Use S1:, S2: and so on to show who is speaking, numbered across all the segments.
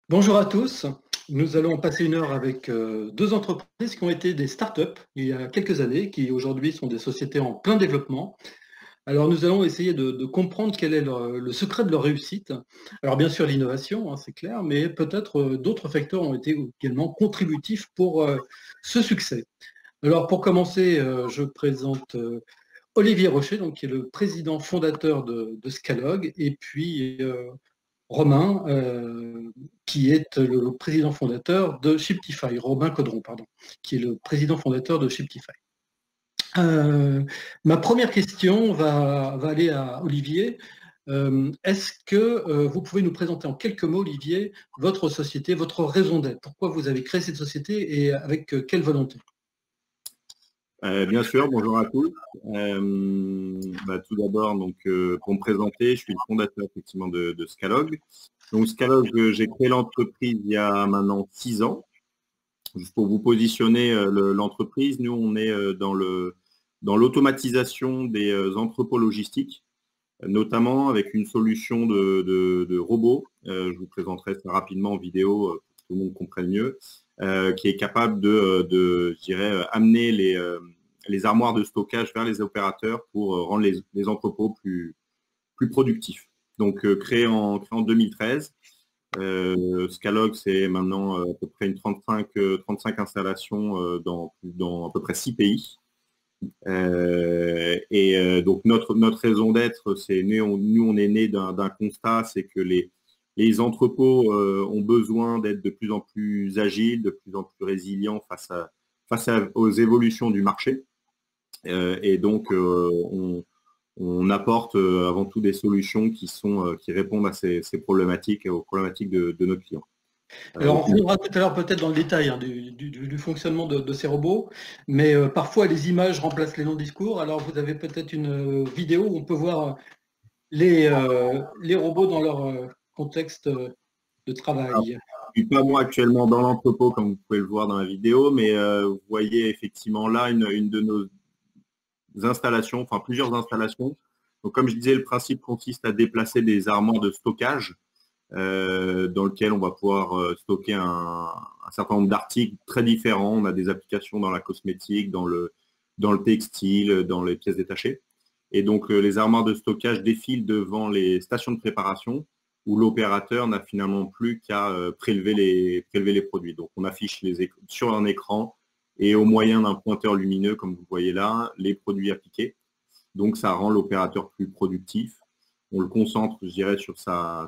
S1: Bonjour à tous. Nous allons passer une heure avec deux entreprises qui ont été des startups il y a quelques années, qui aujourd'hui sont des sociétés en plein développement. Alors nous allons essayer de comprendre quel est le secret de leur réussite. Alors bien sûr l'innovation, hein, c'est clair, mais peut-être d'autres facteurs ont été également contributifs pour ce succès. Alors pour commencer, je présente Olivier Rocher, donc, qui est le président fondateur de Scalog, et puis Romain, qui est le président fondateur de Shiptify, Robin Caudron, pardon, qui est le président fondateur de Shiptify. Ma première question va aller à Olivier. Est-ce que vous pouvez nous présenter en quelques mots, Olivier, votre société, votre raison d'être? Pourquoi vous avez créé cette société et avec quelle volonté?
S2: Bien sûr, bonjour à tous. Tout d'abord, pour me présenter, je suis le fondateur effectivement de Scalog. Donc Scalog, j'ai créé l'entreprise il y a maintenant 6 ans. Juste pour vous positionner l'entreprise, nous on est dans l'automatisation des entrepôts logistiques, notamment avec une solution de robots. Je vous présenterai ça rapidement en vidéo pour que tout le monde comprenne mieux, qui est capable je dirais, amener les armoires de stockage vers les opérateurs pour rendre les entrepôts plus productifs. Donc, créé en 2013. Scalog, c'est maintenant à peu près 35 installations dans à peu près 6 pays. Donc notre raison d'être, c'est nous on est né d'un constat, c'est que les entrepôts ont besoin d'être de plus en plus agiles, de plus en plus résilients aux évolutions du marché. Et donc on apporte avant tout des solutions qui répondent à ces problématiques, aux problématiques de nos clients.
S1: Alors, on reviendra tout à l'heure peut-être dans le détail, hein, du fonctionnement de ces robots, mais parfois les images remplacent les non-discours. Alors, vous avez peut-être une vidéo où on peut voir les robots dans leur contexte de
S2: Alors,
S1: travail.
S2: je ne suis pas moi actuellement dans l'entrepôt, comme vous pouvez le voir dans la vidéo, mais vous voyez effectivement là une de nos installations, enfin plusieurs installations. Donc, comme je disais, le principe consiste à déplacer des armoires de stockage dans lequel on va pouvoir stocker un certain nombre d'articles très différents. On a des applications dans la cosmétique, dans le textile, dans les pièces détachées. Et donc, les armoires de stockage défilent devant les stations de préparation où l'opérateur n'a finalement plus qu'à prélever les produits. Donc, on affiche sur un écran et au moyen d'un pointeur lumineux, comme vous voyez là, les produits appliqués. Donc, ça rend l'opérateur plus productif. On le concentre, je dirais, sur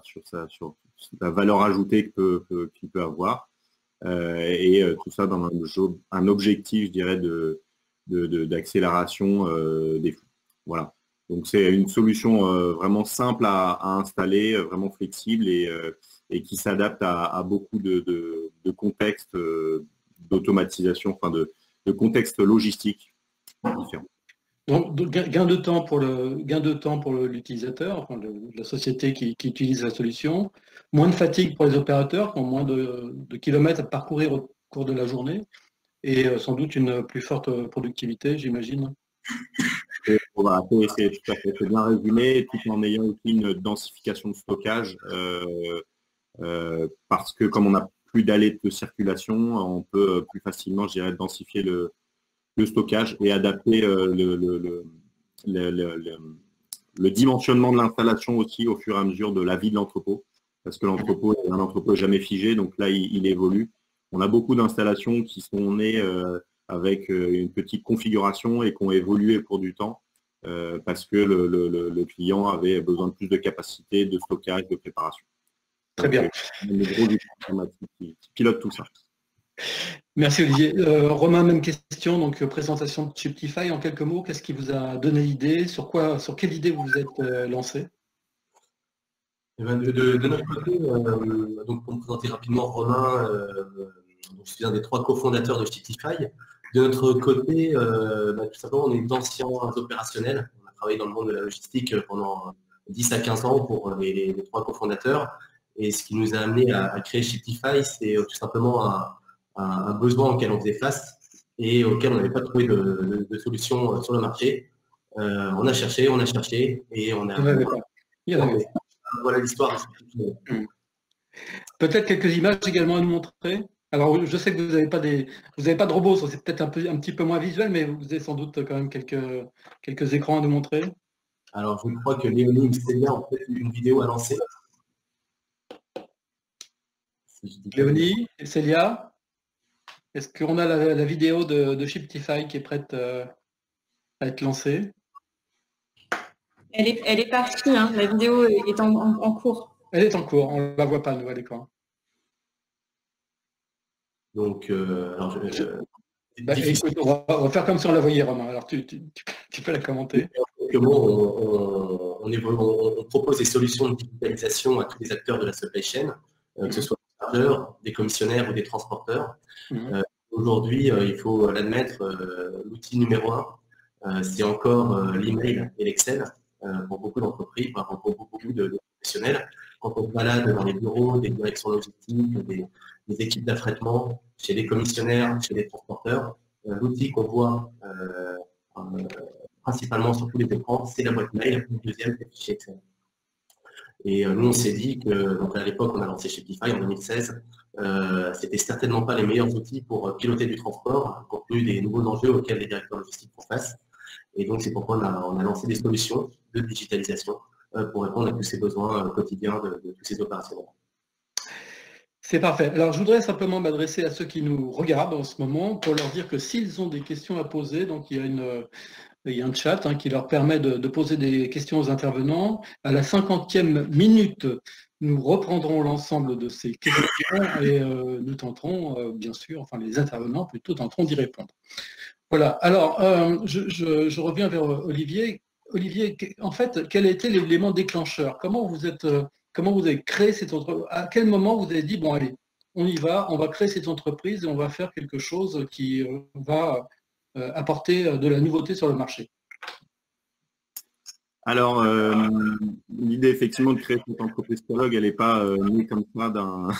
S2: la valeur ajoutée qu'il peut avoir. Tout ça dans un objectif, je dirais, d'accélération des flux. Voilà. Donc, c'est une solution vraiment simple à installer, vraiment flexible et qui s'adapte à beaucoup de contextes d'automatisation, enfin de contextes logistiques différents.
S1: Donc, gain de temps pour l'utilisateur, enfin, la société qui utilise la solution, moins de fatigue pour les opérateurs qui ont moins de kilomètres à parcourir au cours de la journée, et sans doute une plus forte productivité, j'imagine.
S2: Voilà, c'est tout à fait bien résumé, tout en ayant aussi une densification de stockage, parce que comme on n'a plus d'allées de circulation, on peut plus facilement, je dirais, densifier le stockage et adapter le dimensionnement de l'installation aussi au fur et à mesure de la vie de l'entrepôt, parce que l'entrepôt est un entrepôt jamais figé, donc là il évolue. On a beaucoup d'installations qui sont nées avec une petite configuration et qui ont évolué au cours du temps parce que le client avait besoin de plus de capacité, de stockage, de préparation.
S1: Très bien.
S2: Les gros informatiques qui pilotent tout ça.
S1: Merci Olivier. Romain, même question, donc présentation de Shiptify en quelques mots. Qu'est-ce qui vous a donné l'idée? Sur quelle idée vous vous êtes lancé?
S3: De notre côté, donc pour me présenter rapidement, Romain, je suis un des 3 cofondateurs de Shiptify. De notre côté, tout simplement, on est d'anciens opérationnels. On a travaillé dans le monde de la logistique pendant 10 à 15 ans pour les 3 cofondateurs. Et ce qui nous a amené à créer Shiptify, c'est tout simplement un besoin auquel on faisait face et auquel on n'avait pas trouvé de solution sur le marché. On a cherché et on a...
S1: Voilà l'histoire. Peut-être quelques images également à nous montrer. Alors, je sais que vous n'avez pas de robots, c'est peut-être un petit peu moins visuel, mais vous avez sans doute quand même quelques écrans à nous montrer.
S3: Alors, je crois que Léonie ou Célia ont peut-être une vidéo à lancer.
S1: Léonie et Célia, est-ce qu'on a la vidéo de Shiptify qui est prête à être lancée?
S4: Elle est partie, hein. La vidéo est en cours.
S1: Elle est en cours, on ne la voit pas, nous, à l'écran.
S3: Donc,
S1: écoute, on va faire comme si on la voyait, Romain. Alors, tu peux la commenter.
S3: On propose des solutions de digitalisation à tous les acteurs de la supply chain, que ce soit des chargeurs, des commissionnaires ou des transporteurs. Aujourd'hui, il faut l'admettre, l'outil numéro 1, c'est encore l'email et l'Excel pour beaucoup d'entreprises, pour beaucoup de professionnels. Quand on se balade dans les bureaux, des directions logistiques, des équipes d'affrètement, chez les commissionnaires, chez les transporteurs, l'outil qu'on voit principalement sur tous les écrans, c'est la boîte mail. Le deuxième, c'est le fichier Excel. Et nous, on s'est dit que, donc à l'époque, on a lancé Shiptify en 2016, c'était certainement pas les meilleurs outils pour piloter du transport, compte tenu des nouveaux enjeux auxquels les directeurs logistiques font face. Et donc, c'est pourquoi on a lancé des solutions de digitalisation pour répondre à tous ces besoins quotidiens de tous ces opérationnels.
S1: C'est parfait. Alors, je voudrais simplement m'adresser à ceux qui nous regardent en ce moment pour leur dire que s'ils ont des questions à poser, donc il y a un chat qui leur permet de poser des questions aux intervenants. À la 50e minute, nous reprendrons l'ensemble de ces questions et nous tenterons, bien sûr, enfin les intervenants plutôt tenteront d'y répondre. Voilà. Alors, je reviens vers Olivier. Olivier, en fait, quel a été l'élément déclencheur? Comment vous avez créé cette entreprise? À quel moment vous avez dit, bon allez, on y va, on va créer cette entreprise et on va faire quelque chose qui va apporter de la nouveauté sur le marché?
S2: Alors, l'idée effectivement de créer cette entreprise Scalog, elle n'est pas née comme ça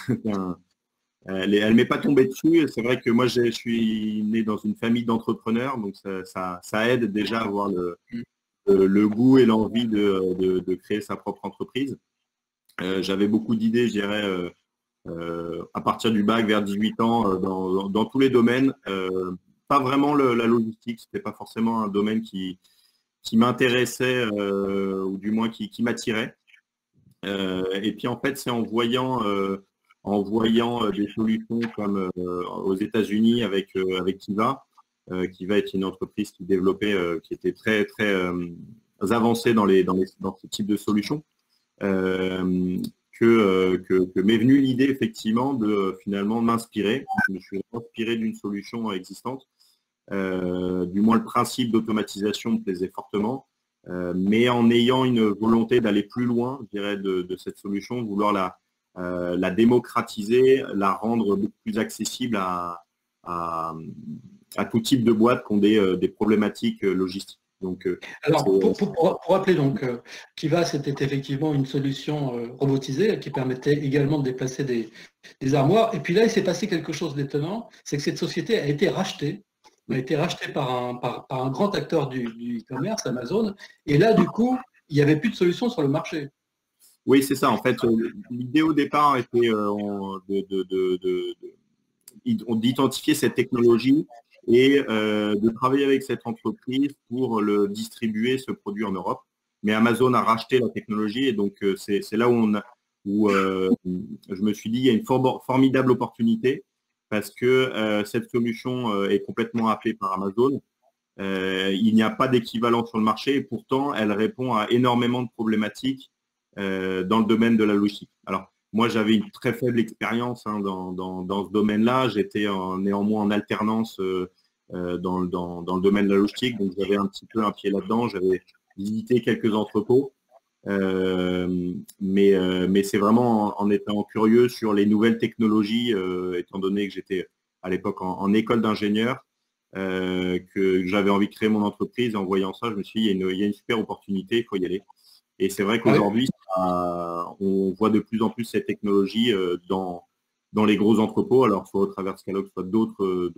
S2: elle m'est pas tombée dessus. C'est vrai que moi, je suis né dans une famille d'entrepreneurs, donc ça aide déjà à avoir le goût et l'envie de créer sa propre entreprise. J'avais beaucoup d'idées, je dirais, à partir du bac vers 18 ans, dans tous les domaines. Pas vraiment la logistique, c'était pas forcément un domaine qui m'intéressait ou du moins qui m'attirait. Et puis en fait, c'est en voyant des solutions comme aux États-Unis avec Kiva. Kiva est une entreprise qui développait, qui était très très avancée dans ce type de solutions. Que m'est venue l'idée effectivement de finalement m'inspirer. Je me suis inspiré d'une solution existante. Du moins le principe d'automatisation me plaisait fortement, mais en ayant une volonté d'aller plus loin, je dirais, de cette solution, de vouloir la démocratiser, la rendre beaucoup plus accessible à tout type de boîtes qui ont des problématiques logistiques. Donc,
S1: alors, pour rappeler, donc, Kiva, c'était effectivement une solution robotisée qui permettait également de déplacer des armoires. Et puis là, il s'est passé quelque chose d'étonnant, c'est que cette société a été rachetée par un grand acteur du e-commerce, Amazon. Et là, du coup, il n'y avait plus de solution sur le marché.
S2: Oui, c'est ça. En fait, l'idée au départ était d'identifier cette technologie et de travailler avec cette entreprise pour le distribuer, ce produit en Europe. Mais Amazon a racheté la technologie et donc c'est là où je me suis dit il y a une formidable opportunité parce que cette solution est complètement happée par Amazon. Il n'y a pas d'équivalent sur le marché et pourtant elle répond à énormément de problématiques dans le domaine de la logistique. Alors, moi, j'avais une très faible expérience dans ce domaine-là. J'étais néanmoins en alternance dans le domaine de la logistique, donc j'avais un petit peu un pied là-dedans. J'avais visité quelques entrepôts, mais c'est vraiment en étant curieux sur les nouvelles technologies, étant donné que j'étais à l'époque en école d'ingénieur, que j'avais envie de créer mon entreprise. En voyant ça, je me suis dit, il y a une super opportunité, il faut y aller. Et c'est vrai qu'aujourd'hui, on voit de plus en plus cette technologie dans les gros entrepôts, alors soit au travers Scalog, soit d'autres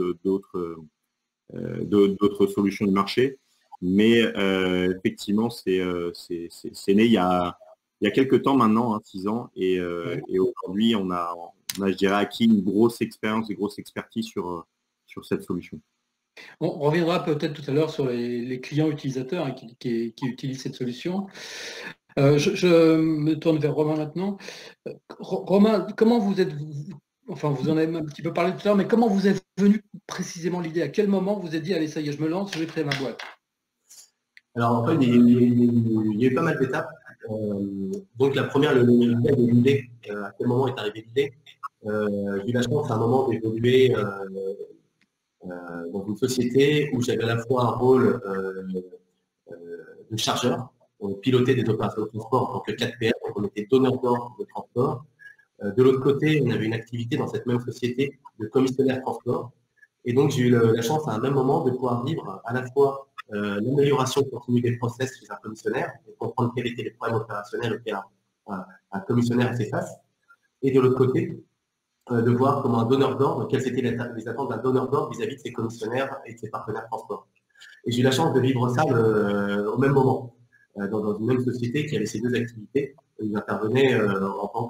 S2: solutions du marché. Mais effectivement, c'est né il y a il y a quelques temps maintenant, hein, 6 ans, et aujourd'hui, on a, je dirais, acquis une grosse expérience et grosse expertise sur cette solution.
S1: On reviendra peut-être tout à l'heure sur les clients utilisateurs, hein, qui utilisent cette solution. Je me tourne vers Romain maintenant. Romain, comment vous êtes, enfin vous en avez un petit peu parlé tout à l'heure, mais comment vous est venu précisément l'idée? À quel moment vous êtes dit, allez, ça y est, je me lance, je vais créer ma boîte?
S3: Alors en fait, il y a eu pas mal d'étapes. Donc la première, l'idée, à quel moment est arrivée l'idée? J'ai eu la chance à un moment d'évoluer dans une société où j'avais à la fois un rôle de chargeur, on pilotait des opérations de transport en tant que 4PM, donc on était donneur d'ordre de transport. De l'autre côté, on avait une activité dans cette même société de commissionnaire transport. Et donc j'ai eu la chance à un même moment de pouvoir vivre à la fois l'amélioration continue des process chez un commissionnaire, et comprendre quels étaient les problèmes opérationnels auxquels un commissionnaire fait face, et de l'autre côté, de voir comment un donneur d'ordre, quelles étaient les attentes d'un donneur d'ordre vis-à-vis de ses commissionnaires et de ses partenaires transport. Et j'ai eu la chance de vivre ça au même moment, dans une même société qui avait ces deux activités. Ils intervenaient en tant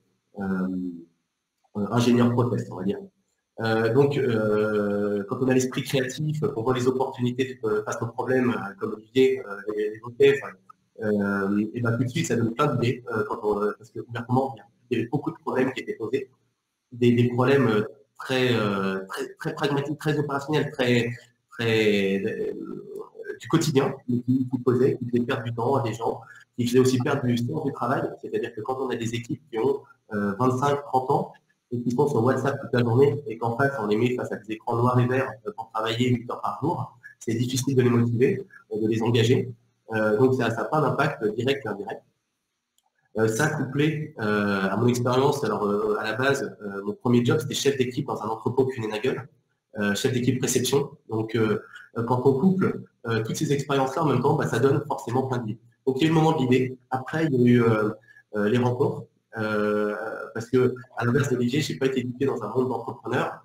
S3: qu'ingénieur process, on va dire. Donc, quand on a l'esprit créatif, on voit les opportunités face aux problèmes, comme Olivier l'évoquait, et ben tout de suite, ça donne plein d'idées, parce que ouvertement, il y avait beaucoup de problèmes qui étaient posés, des problèmes très pragmatiques, très opérationnels, du quotidien, qui posaient, qui faisaient perdre du temps à des gens, qui faisaient aussi perdre du sens du travail. C'est-à-dire que quand on a des équipes qui ont 25, 30 ans, et qui sont sur WhatsApp toute la journée, et qu'en fait, on les met face à des écrans noirs et verts pour travailler 8 heures par jour, c'est difficile de les motiver, de les engager. Donc, ça n'a pas d'impact direct et indirect. Ça couplé à mon expérience, alors à la base, mon premier job, c'était chef d'équipe dans un entrepôt Kuehne+Nagel, chef d'équipe réception. Donc, quand on couple toutes ces expériences-là en même temps, ça donne forcément plein d'idées. Donc, il y a eu le moment de l'idée. Après, il y a eu les rencontres. Parce que, à l'inverse d'Olivier, je n'ai pas été éduqué dans un monde d'entrepreneurs.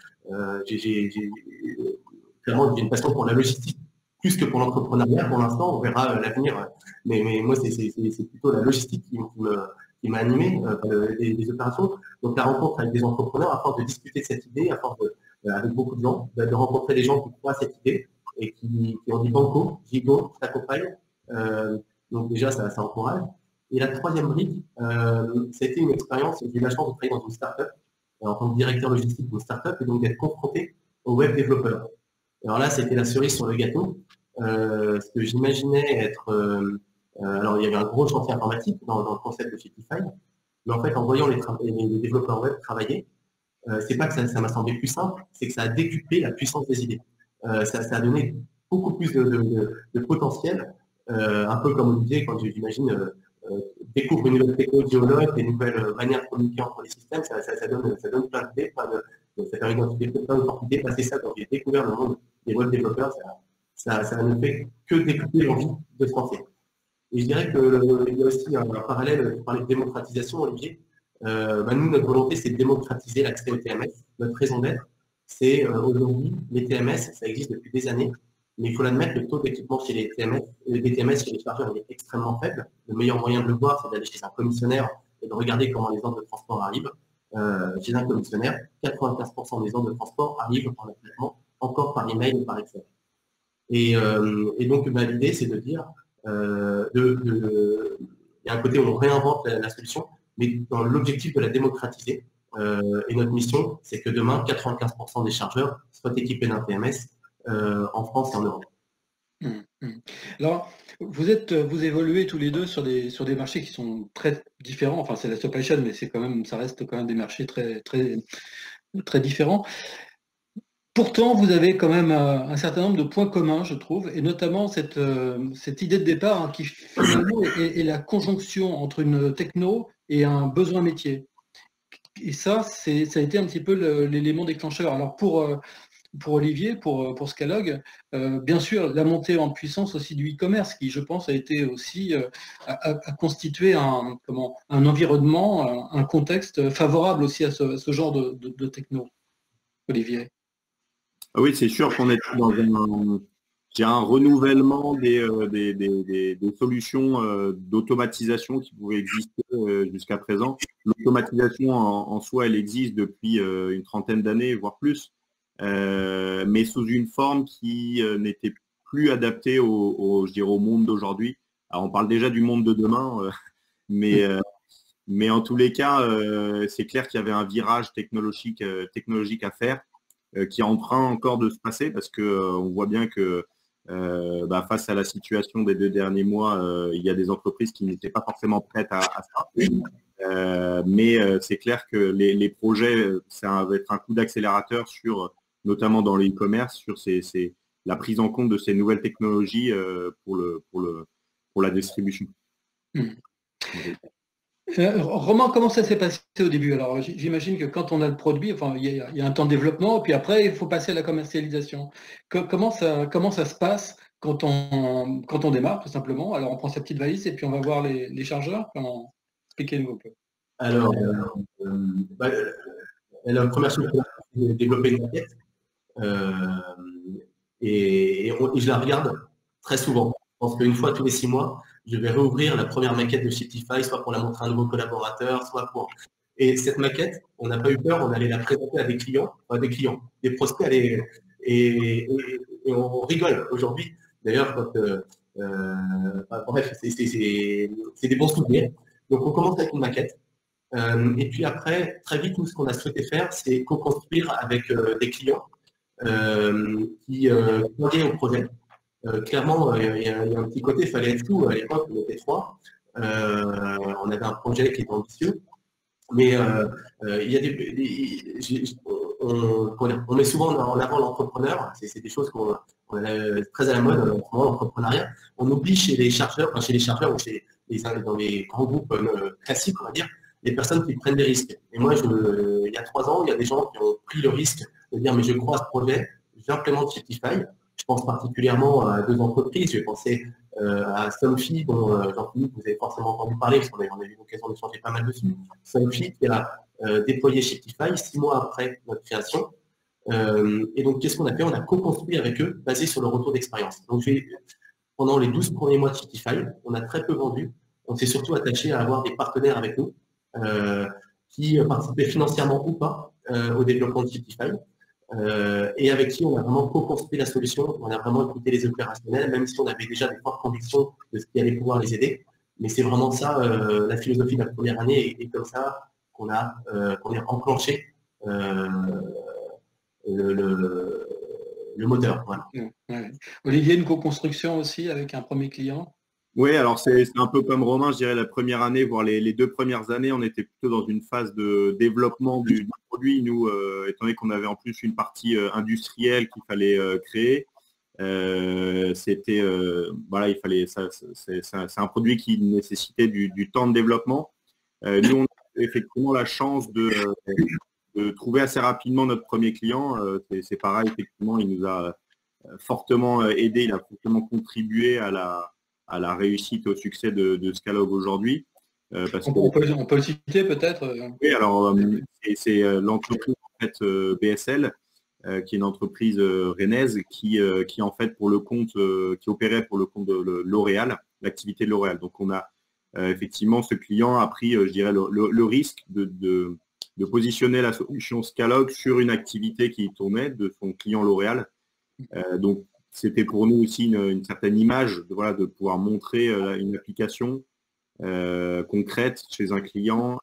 S3: Clairement, j'ai une passion pour la logistique plus que pour l'entrepreneuriat. Pour l'instant, on verra l'avenir. Mais moi, c'est plutôt la logistique qui m'a animé, des opérations. Donc, la rencontre avec des entrepreneurs, à force de discuter de cette idée, à force avec beaucoup de gens, de rencontrer des gens qui croient à cette idée et qui ont dit banco, gigot, je t'accompagne. Donc, déjà, ça encourage. Et la troisième brique, ça a été une expérience, j'ai eu la chance de travailler dans une start-up, en tant que directeur logistique d'une start-up, et donc d'être confronté aux web développeurs. Alors là, c'était la cerise sur le gâteau. Ce que j'imaginais être... alors, il y avait un gros chantier informatique dans le concept de Shitify, mais en fait, en voyant les développeurs web travailler, c'est pas que ça m'a semblé plus simple, c'est que ça a décuplé la puissance des idées. Ça a donné beaucoup plus de potentiel, un peu comme Olivier, quand j'imagine... découvre une nouvelle technologie, des nouvelles manières de communiquer entre les systèmes, ça donne plein d'idées, ça permet d'identifier plein d'opportunités. Passer ça, quand j'ai découvert le monde des web développeurs, ça ne fait que décupler l'envie de se lancer. Et je dirais qu'il y a aussi un parallèle, tu parlais de démocratisation, Olivier. Nous, notre volonté, c'est de démocratiser l'accès au TMS. Notre raison d'être, c'est aujourd'hui, les TMS, ça existe depuis des années. Mais il faut l'admettre, le taux d'équipement chez les TMS chez les chargeurs est extrêmement faible. Le meilleur moyen de le voir, c'est d'aller chez un commissionnaire et de regarder comment les ordres de transport arrivent. Chez un commissionnaire, 95% des ordres de transport arrivent en traitement encore par email ou par Excel. Et donc, l'idée, c'est de dire, il y a un côté où on réinvente la solution, mais dans l'objectif de la démocratiser. Et notre mission, c'est que demain, 95% des chargeurs soient équipés d'un TMS en France et en Europe.
S1: Alors, vous évoluez tous les deux sur des marchés qui sont très différents. Enfin, c'est la supply chain, mais ça reste quand même des marchés très, très, très différents. Pourtant, vous avez quand même un certain nombre de points communs, je trouve, et notamment cette idée de départ, hein, qui finalement est la conjonction entre une techno et un besoin métier. Et ça a été un petit peu l'élément déclencheur. Alors pour Olivier, pour Scalog, bien sûr, la montée en puissance aussi du e-commerce, qui, je pense, a été aussi a constitué un environnement, un contexte favorable aussi à ce genre de techno. Olivier.
S2: Oui, c'est sûr qu'on est j'ai un renouvellement des solutions d'automatisation qui pouvaient exister jusqu'à présent. L'automatisation en soi, elle existe depuis une trentaine d'années, voire plus, mais sous une forme qui n'était plus adaptée je dirais, au monde d'aujourd'hui. Alors, on parle déjà du monde de demain, mais en tous les cas, c'est clair qu'il y avait un virage technologique à faire qui est en train encore de se passer parce qu'on voit bien que face à la situation des 2 derniers mois, il y a des entreprises qui n'étaient pas forcément prêtes à ça. Mais c'est clair que les projets, ça va être un coup d'accélérateur notamment dans le e-commerce, sur la prise en compte de ces nouvelles technologies pour la distribution.
S1: Romain, comment ça s'est passé au début? Alors, j'imagine que quand on a le produit, enfin, il y a un temps de développement, puis après, il faut passer à la commercialisation. Comment ça se passe quand on démarre, tout simplement? Alors, on prend sa petite valise et puis on va voir les chargeurs. Expliquez-nous un peu.
S3: Alors, la première chose, c'est de développer une maquette. Et je la regarde très souvent. Je pense qu'une fois tous les 6 mois, je vais réouvrir la première maquette de Shiptify, soit pour la montrer à un nouveau collaborateur, soit pour... Et cette maquette, on n'a pas eu peur, on allait la présenter à des clients, des prospects, et on rigole aujourd'hui. D'ailleurs, bref, c'est des bons souvenirs. Donc, on commence avec une maquette. Et puis après, très vite, nous, ce qu'on a souhaité faire, c'est co-construire avec des clients qui croyaient au projet. Clairement, il y a un petit côté, il fallait être fou. À l'époque, on était 3. On avait un projet qui était ambitieux. Mais il y a on met souvent en avant l'entrepreneur. C'est des choses qu'on est très à la mode en ce moment, l'entrepreneuriat. On oublie chez les chargeurs ou dans les grands groupes classiques, on va dire, les personnes qui prennent des risques. Et moi, il y a 3 ans, il y a des gens qui ont pris le risque de dire mais je crois à ce projet, j'implémente Shiptify. Je pense particulièrement à 2 entreprises. Je vais penser à Somfy, dont Jean-Philippe, vous avez forcément entendu parler, parce qu'on a eu l'occasion d'échanger pas mal dessus. Somfy qui a déployé Shiptify 6 mois après notre création. Et donc, qu'est-ce qu'on a fait? On a co-construit avec eux, basé sur le retour d'expérience. Donc, pendant les 12 premiers mois de Shiptify, on a très peu vendu. On s'est surtout attaché à avoir des partenaires avec nous qui participaient financièrement ou pas au développement de Shiptify. Et avec qui on a vraiment co-construit la solution, on a vraiment écouté les opérationnels, même si on avait déjà des fortes convictions de ce qui allait pouvoir les aider. Mais c'est vraiment ça, la philosophie de la première année, et comme ça qu'on a enclenché le moteur. Voilà.
S1: Ouais. Olivier, une co-construction aussi avec un premier client?
S2: Oui, alors c'est un peu comme Romain, je dirais la première année, voire les 2 premières années, on était plutôt dans une phase de développement du produit. Nous, étant donné qu'on avait en plus une partie industrielle qu'il fallait créer, voilà, il fallait c'est un produit qui nécessitait du temps de développement. Nous, on a effectivement la chance de trouver assez rapidement notre premier client. C'est pareil, effectivement, il nous a fortement aidé, il a fortement contribué à la réussite, au succès de Scalog aujourd'hui.
S1: On peut le citer peut-être.
S2: Oui, alors c'est l'entreprise en fait, BSL, qui est une entreprise rennaise qui en fait qui opérait pour le compte de L'Oréal, l'activité de L'Oréal. Donc on a effectivement, ce client a pris, je dirais, le risque de positionner la solution Scalog sur une activité qui tournait de son client L'Oréal. Donc c'était pour nous aussi une certaine image de pouvoir montrer une application concrète chez un client.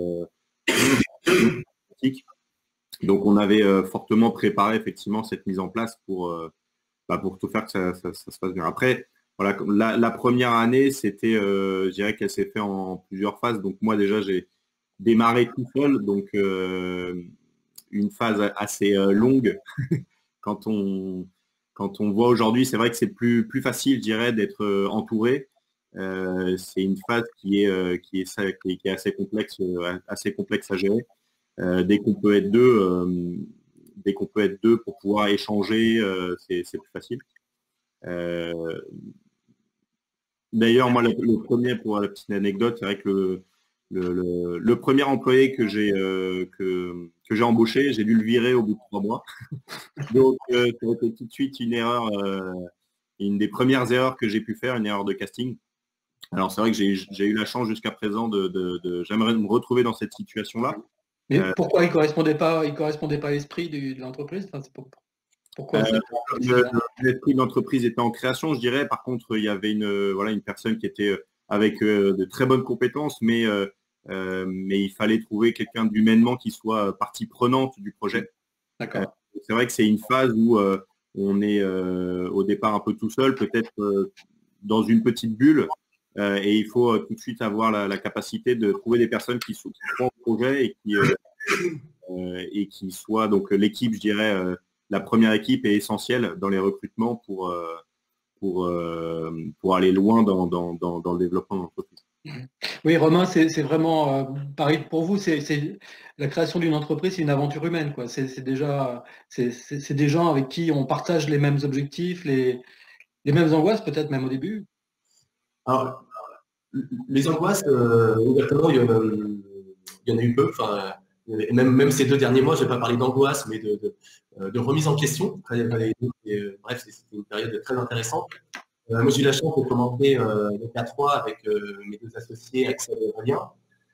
S2: Donc on avait fortement préparé effectivement cette mise en place pour tout faire que ça se passe bien. Après, voilà, la première année, c'était, je dirais qu'elle s'est faite en plusieurs phases. Donc moi déjà, j'ai démarré tout seul, donc une phase assez longue. Quand on voit aujourd'hui, c'est vrai que c'est plus facile, je dirais, d'être entouré. C'est une phase qui est assez complexe à gérer. Dès qu'on peut être deux pour pouvoir échanger, c'est plus facile. D'ailleurs, moi, le premier, pour la petite anecdote, c'est vrai que le premier employé que j'ai embauché, j'ai dû le virer au bout de 3 mois. Donc, ça a été tout de suite une erreur une des premières erreurs que j'ai pu faire, une erreur de casting. Alors c'est vrai que j'ai eu la chance jusqu'à présent j'aimerais me retrouver dans cette situation-là.
S1: Mais pourquoi il correspondait pas à l'esprit de l'entreprise? Enfin, pourquoi
S2: l'esprit de l'entreprise était en création, je dirais. Par contre, il y avait une personne qui était avec de très bonnes compétences, mais il fallait trouver quelqu'un d'humainement qui soit partie prenante du projet.
S1: D'accord.
S2: C'est vrai que c'est une phase où on est au départ un peu tout seul, peut-être dans une petite bulle, et il faut tout de suite avoir la capacité de trouver des personnes qui croient au projet et qui soient, donc l'équipe, je dirais, la première équipe est essentielle dans les recrutements pour aller loin dans le développement de l'entreprise.
S1: Oui, Romain, c'est vraiment pareil pour vous. C'est la création d'une entreprise, c'est une aventure humaine, quoi. C'est des gens avec qui on partage les mêmes objectifs, les mêmes angoisses, peut-être même au début.
S3: Alors, les angoisses, ouvertement, il y en a eu peu. Enfin, même ces 2 derniers mois, je n'ai pas parlé d'angoisse, mais de remise en question. Bref, c'était une période très intéressante. Moi, j'ai eu la chance de commencer à 3 avec mes 2 associés, Axel et Aurélien.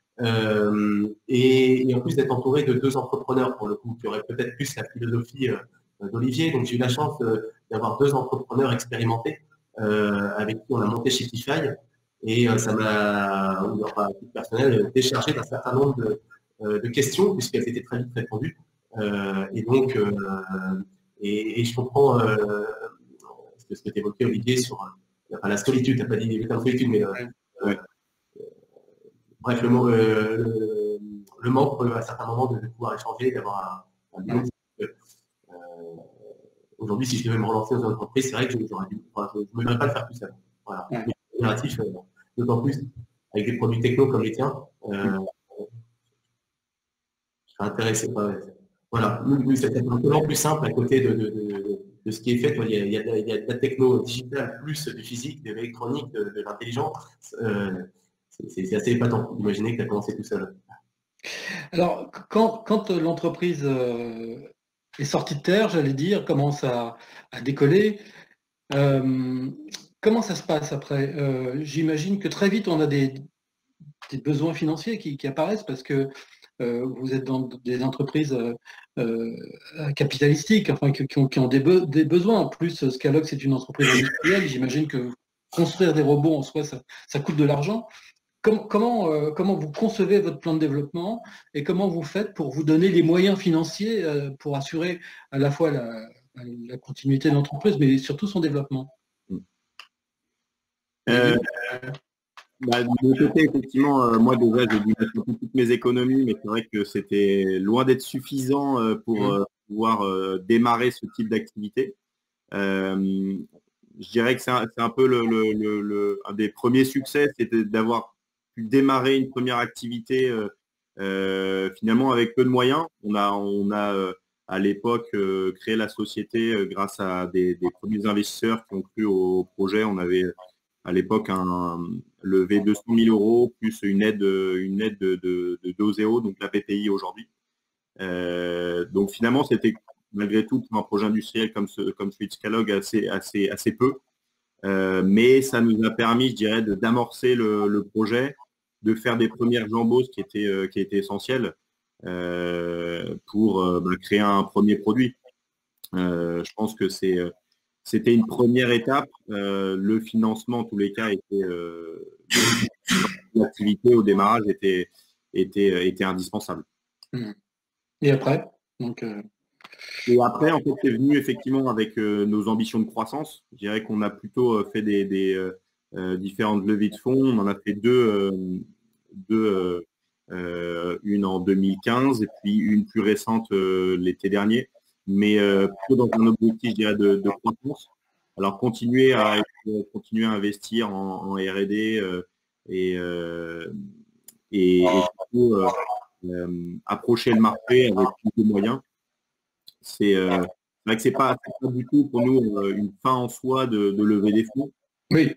S3: Et en plus d'être entouré de 2 entrepreneurs, pour le coup, qui auraient peut-être plus la philosophie d'Olivier. Donc, j'ai eu la chance d'avoir 2 entrepreneurs expérimentés avec qui on a monté Shiftify. Et ça m'a, à titre personnel, déchargé d'un certain nombre de questions, puisqu'elles étaient très vite répondues. Et donc, et je comprends ce que tu évoquais, Olivier, sur la solitude. Tu n'as pas dit la solitude, mais bref, le manque à certains moments de pouvoir échanger, d'avoir un bilan. Aujourd'hui, si je devais me relancer dans une entreprise, c'est vrai que je ne me verrais pas le faire tout seul. Voilà. Génératif, d'autant plus avec des produits techno comme les tiens. Je serais intéressé. Voilà. C'est tellement plus simple à côté de ce qui est fait. Il y a de la techno digitale, plus du physique, de l'électronique, de l'intelligence. C'est assez épatant d'imaginer que tu as commencé tout seul.
S1: Alors, quand l'entreprise est sortie de terre, j'allais dire, commence à décoller, comment ça se passe après? J'imagine que très vite, on a des besoins financiers qui apparaissent parce que vous êtes dans des entreprises capitalistiques, enfin, qui ont des besoins. En plus, Scalog, c'est une entreprise industrielle. J'imagine que construire des robots en soi, ça coûte de l'argent. Comment vous concevez votre plan de développement et comment vous faites pour vous donner les moyens financiers pour assurer à la fois la continuité de l'entreprise, mais surtout son développement?
S2: De mon côté, effectivement, moi déjà, j'ai dû mettre toutes mes économies, mais c'est vrai que c'était loin d'être suffisant pour pouvoir démarrer ce type d'activité. Je dirais que c'est un peu un des premiers succès, c'était d'avoir pu démarrer une première activité finalement avec peu de moyens. On a à l'époque créé la société grâce à des premiers investisseurs qui ont cru au projet. On avait à l'époque levé 200 000 euros plus une aide de Doseo, donc la PPI aujourd'hui. Donc finalement, c'était malgré tout pour un projet industriel comme celui de Scalog assez peu. Mais ça nous a permis, je dirais, d'amorcer le projet, de faire des premières embauches qui étaient essentielles pour créer un premier produit. Je pense que c'était une première étape. Le financement, en tous les cas, l'activité au démarrage était indispensable.
S1: Et après
S2: Et après, en fait, c'est venu effectivement avec nos ambitions de croissance. Je dirais qu'on a plutôt fait des différentes levées de fonds. On en a fait deux, une en 2015 et puis une plus récente l'été dernier. Mais plutôt dans un objectif, je dirais, de croissance. Alors, continuer à investir en R&D et surtout approcher le marché avec plus de moyens. C'est vrai que c'est pas du tout pour nous une fin en soi de lever des fonds.
S1: Oui,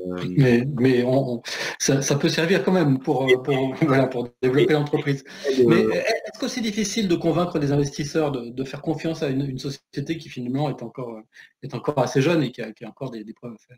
S1: ça peut servir quand même voilà, pour développer l'entreprise. Mais est-ce que c'est difficile de convaincre des investisseurs de faire confiance à une société qui finalement est encore assez jeune et qui a encore des preuves à faire?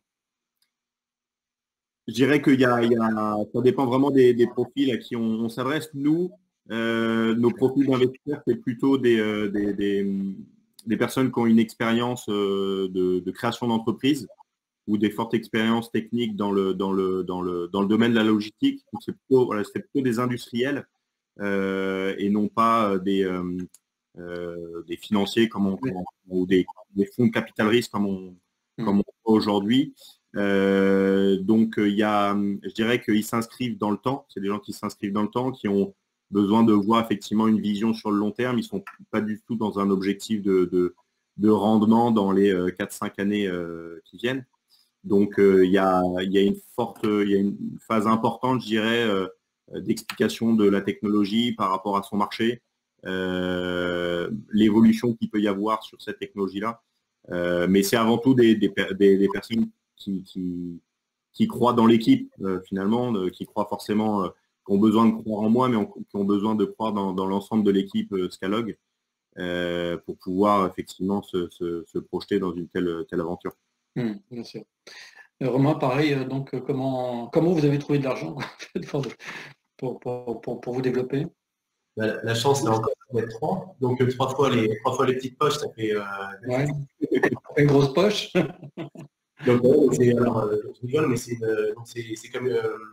S2: Je dirais que ça dépend vraiment des profils à qui on s'adresse. Nous, nos profils d'investisseurs, c'est plutôt des personnes qui ont une expérience de création d'entreprise ou des fortes expériences techniques dans le domaine de la logistique. C'est plutôt des industriels et non pas des financiers ou des fonds de capital risque comme on voit aujourd'hui. Donc, je dirais qu'ils s'inscrivent dans le temps. C'est des gens qui s'inscrivent dans le temps, qui ont besoin de voir effectivement une vision sur le long terme. Ils ne sont pas du tout dans un objectif de rendement dans les 4-5 années qui viennent. Donc, il y a une phase importante, je dirais, d'explication de la technologie par rapport à son marché, l'évolution qu'il peut y avoir sur cette technologie-là. Mais c'est avant tout des personnes qui croient dans l'équipe, finalement, qui croient forcément, qui ont besoin de croire en moi, mais qui ont besoin de croire dans l'ensemble de l'équipe Scalog pour pouvoir effectivement se projeter dans une telle aventure.
S1: Bien sûr. Romain, pareil, donc comment vous avez trouvé de l'argent pour vous développer?
S3: La chance, c'est encore d'être 3. Donc 3 fois les petites poches, ça fait
S1: une grosse poche.
S3: Donc, je rigole, mais c'est comme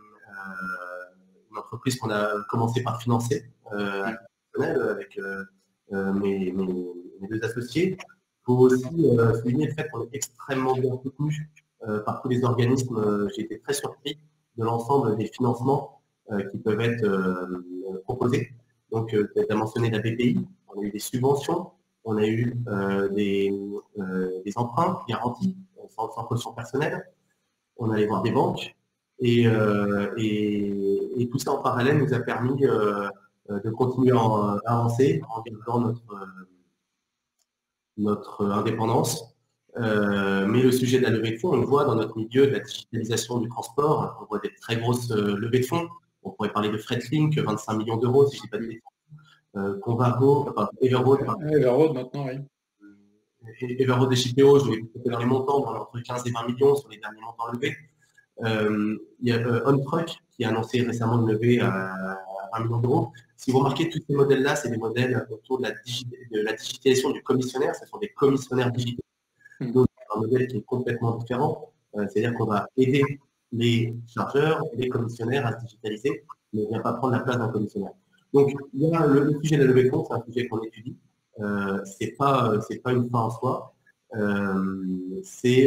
S3: une entreprise qu'on a commencé par financer avec mes 2 associés. Il faut aussi souligner le fait qu'on est extrêmement bien soutenu par tous les organismes. J'ai été très surpris de l'ensemble des financements qui peuvent être proposés. Donc, tu as mentionné la BPI, on a eu des subventions, on a eu des emprunts garantis sans caution personnelle, on allait voir des banques et tout ça en parallèle nous a permis de continuer à avancer en gardant notre indépendance. Mais le sujet de la levée de fonds, on le voit dans notre milieu de la digitalisation du transport, on voit des très grosses levées de fonds. On pourrait parler de Fretlink, 25 millions d'euros, si je ne dis pas de bêtises. Convargo, Everroad.
S1: Everroad maintenant, oui.
S3: Everroad et Shippeo, je vais couper dans les montants, entre 15 et 20 millions sur les derniers montants levés. Il y a OnTruck qui a annoncé récemment une levée à 20 millions d'euros. Si vous remarquez, tous ces modèles-là, c'est des modèles autour de la digitalisation du commissionnaire. Ce sont des commissionnaires digitaux. Donc, un modèle qui est complètement différent. C'est-à-dire qu'on va aider les chargeurs et les commissionnaires à se digitaliser, mais on ne vient pas prendre la place d'un commissionnaire. Donc, il y a le sujet de la levée de fonds, c'est un sujet qu'on étudie. C'est pas une fin en soi. C'est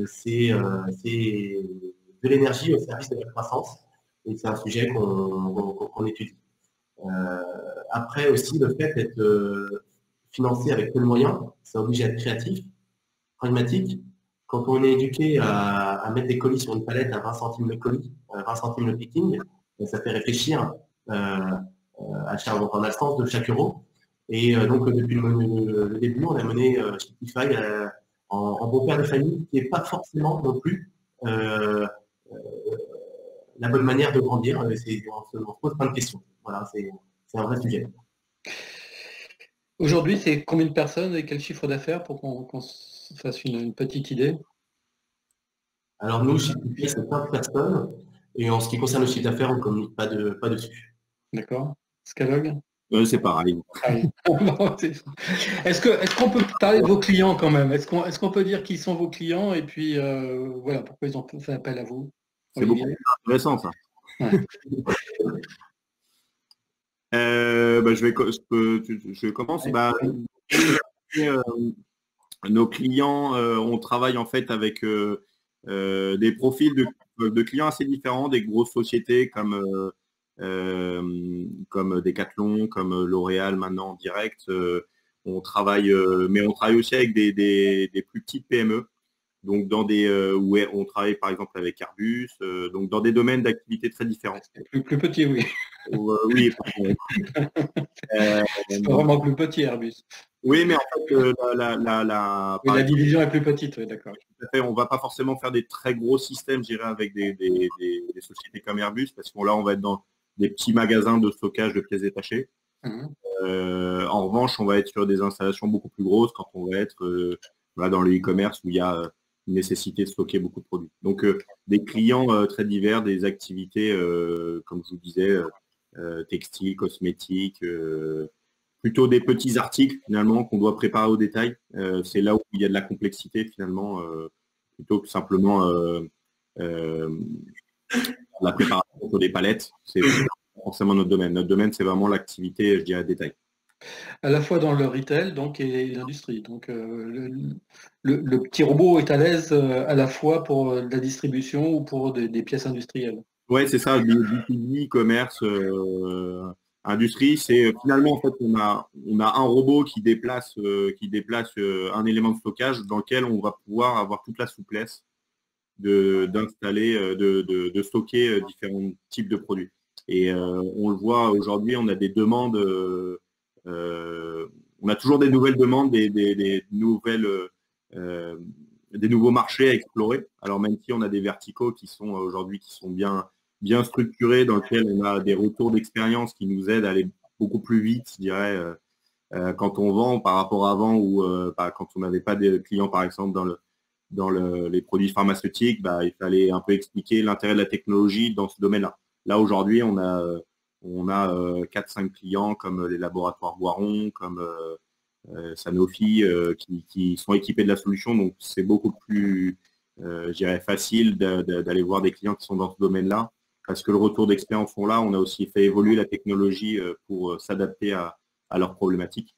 S3: de l'énergie au service de la croissance. Et c'est un sujet qu'on étudie. Après aussi, le fait d'être financé avec peu de moyens, ça oblige à être créatif, pragmatique. Quand on est éduqué à mettre des colis sur une palette à 20 centimes le colis, 20 centimes le picking, ça fait réfléchir on a le sens de chaque euro. Et donc, depuis le début, on a mené Shopify en bon père de famille, qui n'est pas forcément non plus la bonne manière de grandir. On se pose plein de questions. Voilà, c'est un vrai sujet.
S1: Aujourd'hui, c'est combien de personnes et quel chiffre d'affaires pour qu'on se fasse une petite idée?
S3: Alors nous, Shopify, c'est 15 personnes. Et en ce qui concerne le chiffre d'affaires, on ne communique pas dessus.
S1: D'accord. Scalog?
S2: C'est pareil.
S1: Est-ce qu'on peut parler de vos clients quand même? Est-ce qu'on peut dire qui sont vos clients et puis voilà, pourquoi ils ont fait appel à vous?
S2: C'est beaucoup plus intéressant, ça. Ouais. Je commence. Nos clients, on travaille en fait avec des profils de clients assez différents, des grosses sociétés comme Decathlon, comme L'Oréal maintenant en direct. On travaille aussi avec des plus petites PME. Donc dans où on travaille par exemple avec Airbus, donc dans des domaines d'activité très différents.
S1: Plus petit, oui.
S2: Oui.
S1: C'est pas vraiment plus petit Airbus.
S2: Oui, mais en fait,
S1: la division est plus petite, oui, d'accord.
S2: fait. On ne va pas forcément faire des très gros systèmes, je dirais, avec des sociétés comme Airbus, parce que là, on va être dans des petits magasins de stockage de pièces détachées. En revanche, on va être sur des installations beaucoup plus grosses quand on va être dans le e-commerce où il y a une nécessité de stocker beaucoup de produits. Donc, des clients très divers, des activités, comme je vous disais, textiles, cosmétiques, plutôt des petits articles finalement qu'on doit préparer au détail. C'est là où il y a de la complexité finalement, plutôt que simplement la préparation sur des palettes. C'est forcément notre domaine. Notre domaine, c'est vraiment l'activité, je dirais, détail.
S1: À la fois dans le retail donc, et l'industrie. Donc, le petit robot est à l'aise à la fois pour la distribution ou pour des pièces industrielles.
S2: Oui, c'est ça, B2B, commerce, industrie. C'est finalement, en fait, on a un robot qui déplace un élément de stockage dans lequel on va pouvoir avoir toute la souplesse d'installer, de stocker différents types de produits. Et on le voit aujourd'hui, on a des demandes, on a toujours des nouvelles demandes, des nouveaux marchés à explorer. Alors même si on a des verticaux qui sont aujourd'hui bien structurés, dans lesquels on a des retours d'expérience qui nous aident à aller beaucoup plus vite, je dirais, quand on vend par rapport à avant ou quand on n'avait pas de clients, par exemple, dans les produits pharmaceutiques, il fallait un peu expliquer l'intérêt de la technologie dans ce domaine-là. Là, aujourd'hui, on a 4-5 clients comme les laboratoires Boiron, comme Sanofi, qui sont équipés de la solution. Donc, c'est beaucoup plus, je dirais, facile d'aller voir des clients qui sont dans ce domaine-là, parce que le retour d'expérience sont là. On a aussi fait évoluer la technologie pour s'adapter à leurs problématiques.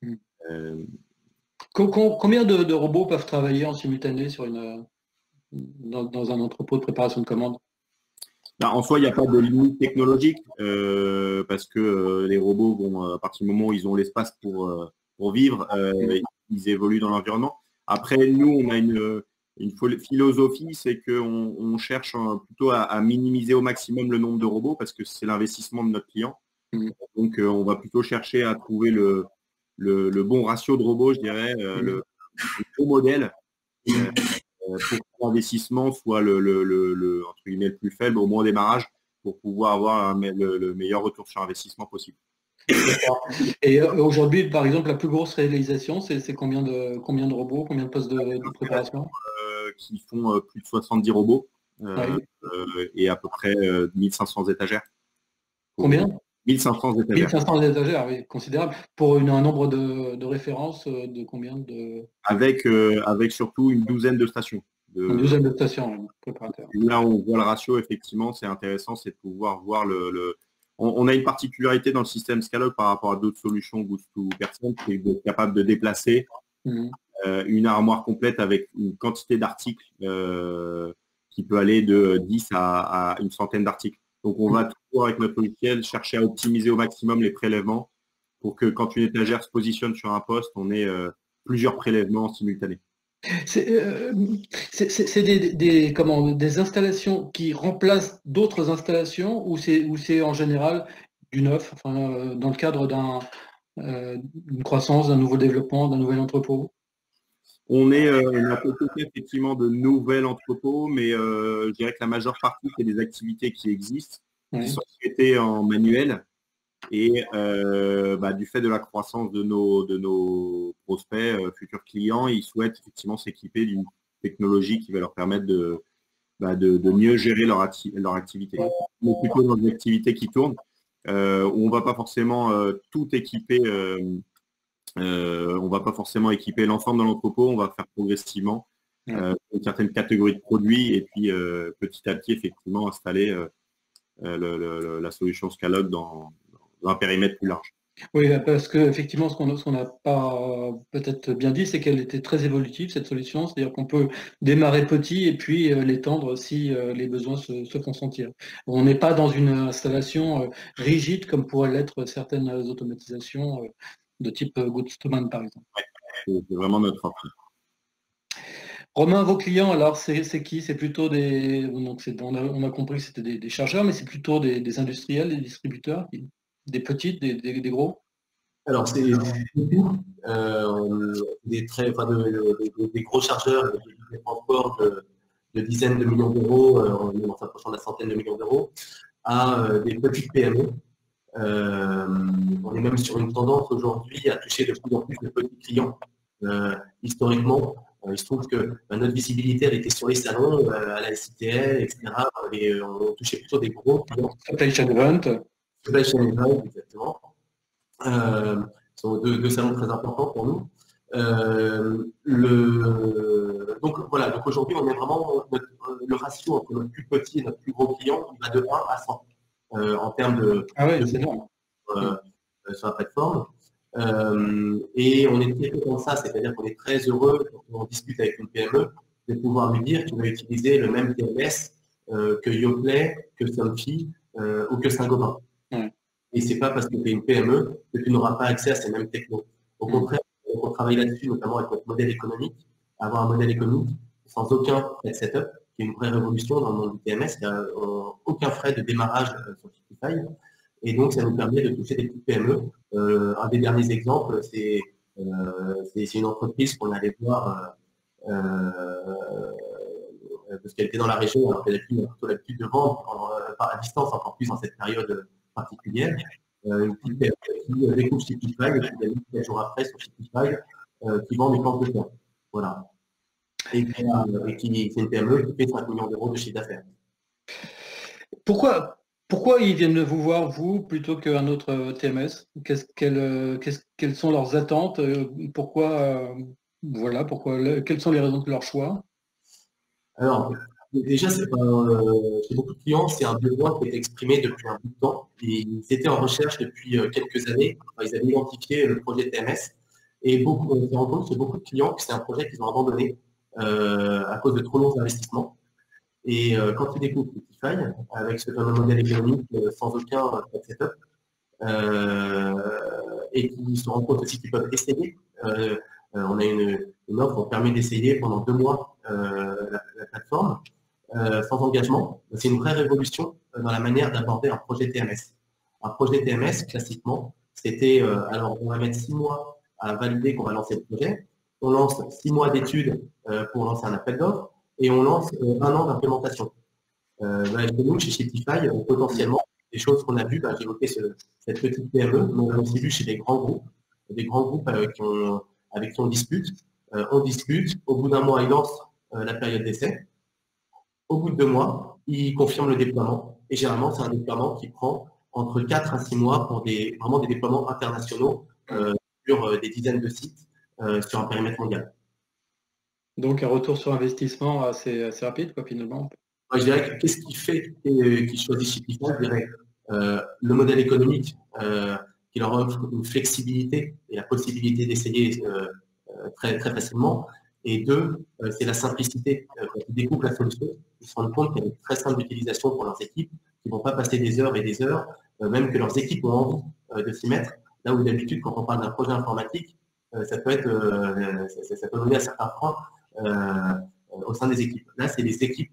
S1: Combien de robots peuvent travailler en simultané dans un entrepôt de préparation de commandes?
S2: En soi, il n'y a pas de limite technologique parce que les robots vont, à partir du moment où ils ont l'espace pour vivre, ils évoluent dans l'environnement. Après, nous, on a une philosophie, c'est qu'on cherche plutôt à minimiser au maximum le nombre de robots parce que c'est l'investissement de notre client. Donc, on va plutôt chercher à trouver le bon ratio de robots, je dirais, le bon modèle pour que l'investissement soit entre guillemets, le plus faible au moins au démarrage pour pouvoir avoir le meilleur retour sur investissement possible.
S1: Et aujourd'hui, par exemple, la plus grosse réalisation, c'est combien de robots, combien de postes de préparation?
S2: Qui font plus de 70 robots et à peu près 1500 étagères.
S1: Combien?
S2: 1500 étagères.
S1: 1500 étagères, oui, considérable. Pour un nombre de références de combien de...
S2: Avec surtout une douzaine de stations.
S1: Une douzaine de stations, préparateurs.
S2: Là, on voit le ratio, effectivement, c'est intéressant, c'est de pouvoir voir On a une particularité dans le système Scalog par rapport à d'autres solutions Goods to Person, c'est d'être capable de déplacer une armoire complète avec une quantité d'articles qui peut aller de 10 à une centaine d'articles. Donc, on va toujours, avec notre logiciel, chercher à optimiser au maximum les prélèvements pour que quand une étagère se positionne sur un poste, on ait plusieurs prélèvements simultanés.
S1: C'est des installations qui remplacent d'autres installations ou c'est en général du neuf, dans le cadre d'une croissance, d'un nouveau développement, d'un nouvel entrepôt?
S2: On a côté effectivement de nouvel entrepôt, mais je dirais que la majeure partie, c'est des activités qui existent, qui sont traitées en manuel. Et du fait de la croissance de nos prospects, futurs clients, ils souhaitent effectivement s'équiper d'une technologie qui va leur permettre de mieux gérer leur activité. Mais plutôt dans des activités qui tournent, où on ne va pas forcément tout équiper. On va pas forcément équiper l'ensemble de l'entrepôt, on va faire progressivement une certaine catégorie de produits et puis petit à petit effectivement installer la solution Scalog dans un périmètre plus large.
S1: Oui, parce qu'effectivement, ce qu'on n'a pas peut-être bien dit, c'est qu'elle était très évolutive, cette solution, c'est-à-dire qu'on peut démarrer petit et puis l'étendre si les besoins se font sentir. On n'est pas dans une installation rigide comme pourraient l'être certaines automatisations de type Goods to Man, par exemple.
S2: C'est vraiment notre offre.
S1: Romain, vos clients, alors c'est qui? C'est plutôt donc on a compris que c'était des chargeurs, mais c'est plutôt des industriels, des distributeurs, des petites, des gros?
S3: Alors c'est des gros chargeurs, des transports de dizaines de millions d'euros, en s'approchant de la centaine de millions d'euros, à des petites PME. On est même sur une tendance aujourd'hui à toucher de plus en plus de petits clients. Historiquement, il se trouve que notre visibilité, elle était sur les salons, à la SITL, etc. Et on touchait plutôt des gros clients.
S1: Supply Chain Event.
S3: Supply Chain Event, exactement. Ce sont deux salons très importants pour nous. Donc voilà, donc aujourd'hui, on est vraiment le ratio entre notre plus petit et notre plus gros client, il va de 1 à 100 en termes de,
S1: c'est énorme.
S3: Sur la plateforme. Et on est très content de ça, c'est-à-dire qu'on est très heureux quand on discute avec une PME de pouvoir lui dire qu'il va utiliser le même TMS que Yoplait, que Somfy ou que Saint-Gobain. Et c'est pas parce que tu es une PME que tu n'auras pas accès à ces mêmes technos. Au contraire, on travaille là-dessus, notamment avec notre modèle économique, avoir un modèle économique sans aucun frais de setup, qui est une vraie révolution dans le monde du TMS. Il n'y a aucun frais de démarrage sur Shiptify. Et donc, ça nous permet de toucher des petites PME. Un des derniers exemples, c'est une entreprise qu'on allait voir parce qu'elle était dans la région, alors qu'elle a plutôt l'habitude de vendre à distance, encore plus dans cette période particulière. Une petite PME qui découvre Shiptify et qui a mis quelques jours après sur Shiptify qui vend des planches de terre. Voilà. Et qui c'est une PME qui fait 5 millions d'euros de chiffre d'affaires.
S1: Pourquoi ils viennent vous voir, vous, plutôt qu'un autre TMS? Quelles sont leurs attentes? Quelles sont les raisons de leur choix?
S3: Alors, déjà, chez beaucoup de clients, c'est un besoin qui est exprimé depuis un bout de temps. Ils étaient en recherche depuis quelques années. Ils avaient identifié le projet TMS. Et on s'est rendu compte chez beaucoup de clients que c'est un projet qu'ils ont abandonné à cause de trop longs investissements. Et quand ils découvrent Shiptify, avec ce fameux modèle économique sans aucun setup, et qui se rendent compte aussi qu'ils peuvent essayer. On a une offre, on permet d'essayer pendant 2 mois la plateforme sans engagement. C'est une vraie révolution dans la manière d'aborder un projet TMS. Un projet TMS, classiquement, c'était, alors on va mettre 6 mois à valider qu'on va lancer le projet. On lance 6 mois d'études pour lancer un appel d'offres et on lance 1 an d'implémentation. Nous, chez Shiptify, potentiellement, des choses qu'on a vues, j'ai évoqué cette petite PME, mais on a aussi vu chez des grands groupes avec qui on discute. On discute, au bout d'1 mois, ils lancent la période d'essai. Au bout de 2 mois, ils confirment le déploiement. Et généralement, c'est un déploiement qui prend entre 4 à 6 mois pour vraiment des déploiements internationaux sur des dizaines de sites sur un périmètre mondial.
S1: Donc un retour sur investissement assez rapide, quoi, finalement.
S3: Je dirais que qu'est-ce qui fait qu'ils choisissent Shiptify? Je dirais le modèle économique qui leur offre une flexibilité et la possibilité d'essayer très, très facilement. Et 2, c'est la simplicité. Quand ils découvrent la solution, ils se rendent compte qu'elle est très simple d'utilisation pour leurs équipes, qu'ils ne vont pas passer des heures et des heures, même que leurs équipes ont envie de s'y mettre. Là où d'habitude, quand on parle d'un projet informatique, ça peut donner un certain frein au sein des équipes. Là, c'est les équipes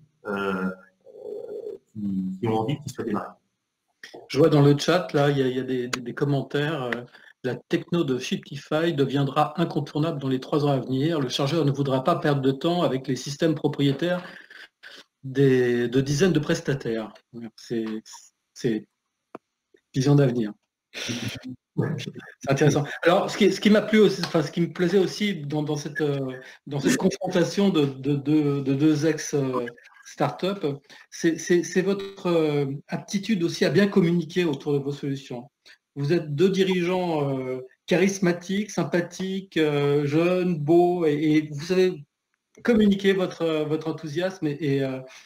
S3: qui ont envie qu'il soit démarré.
S1: Je vois dans le chat, là, il y a des commentaires. La techno de Shiptify deviendra incontournable dans les 3 ans à venir. Le chargeur ne voudra pas perdre de temps avec les systèmes propriétaires de dizaines de prestataires. C'est vision d'avenir. C'est intéressant. Alors, ce qui m'a plu aussi, ce qui me plaisait aussi dans cette confrontation de 2 ex-startups, c'est votre aptitude aussi à bien communiquer autour de vos solutions. Vous êtes 2 dirigeants charismatiques, sympathiques, jeunes, beaux, et vous savez communiquer votre enthousiasme et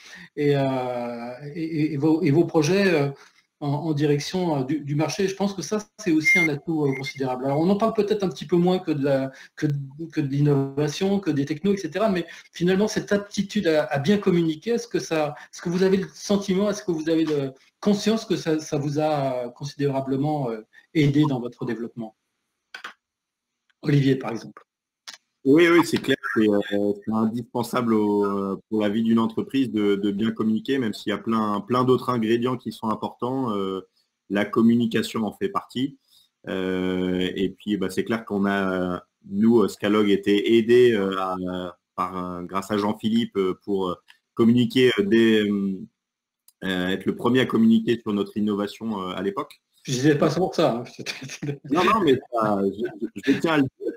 S1: vos projets en direction du marché. Je pense que ça, c'est aussi un atout considérable. Alors, on en parle peut-être un petit peu moins que de l'innovation, que des technos, etc. Mais finalement, cette aptitude à bien communiquer, est-ce que vous avez le sentiment, est-ce que vous avez conscience que ça vous a considérablement aidé dans votre développement? Olivier, par exemple.
S2: Oui, c'est clair, c'est indispensable pour la vie d'une entreprise de bien communiquer, même s'il y a plein d'autres ingrédients qui sont importants. La communication en fait partie. Et puis, c'est clair qu'on a, nous, Scalog, été aidés grâce à Jean-Philippe pour communiquer être le premier à communiquer sur notre innovation à l'époque.
S1: Je disais pas pour ça.
S2: Non, mais je tiens à le dire.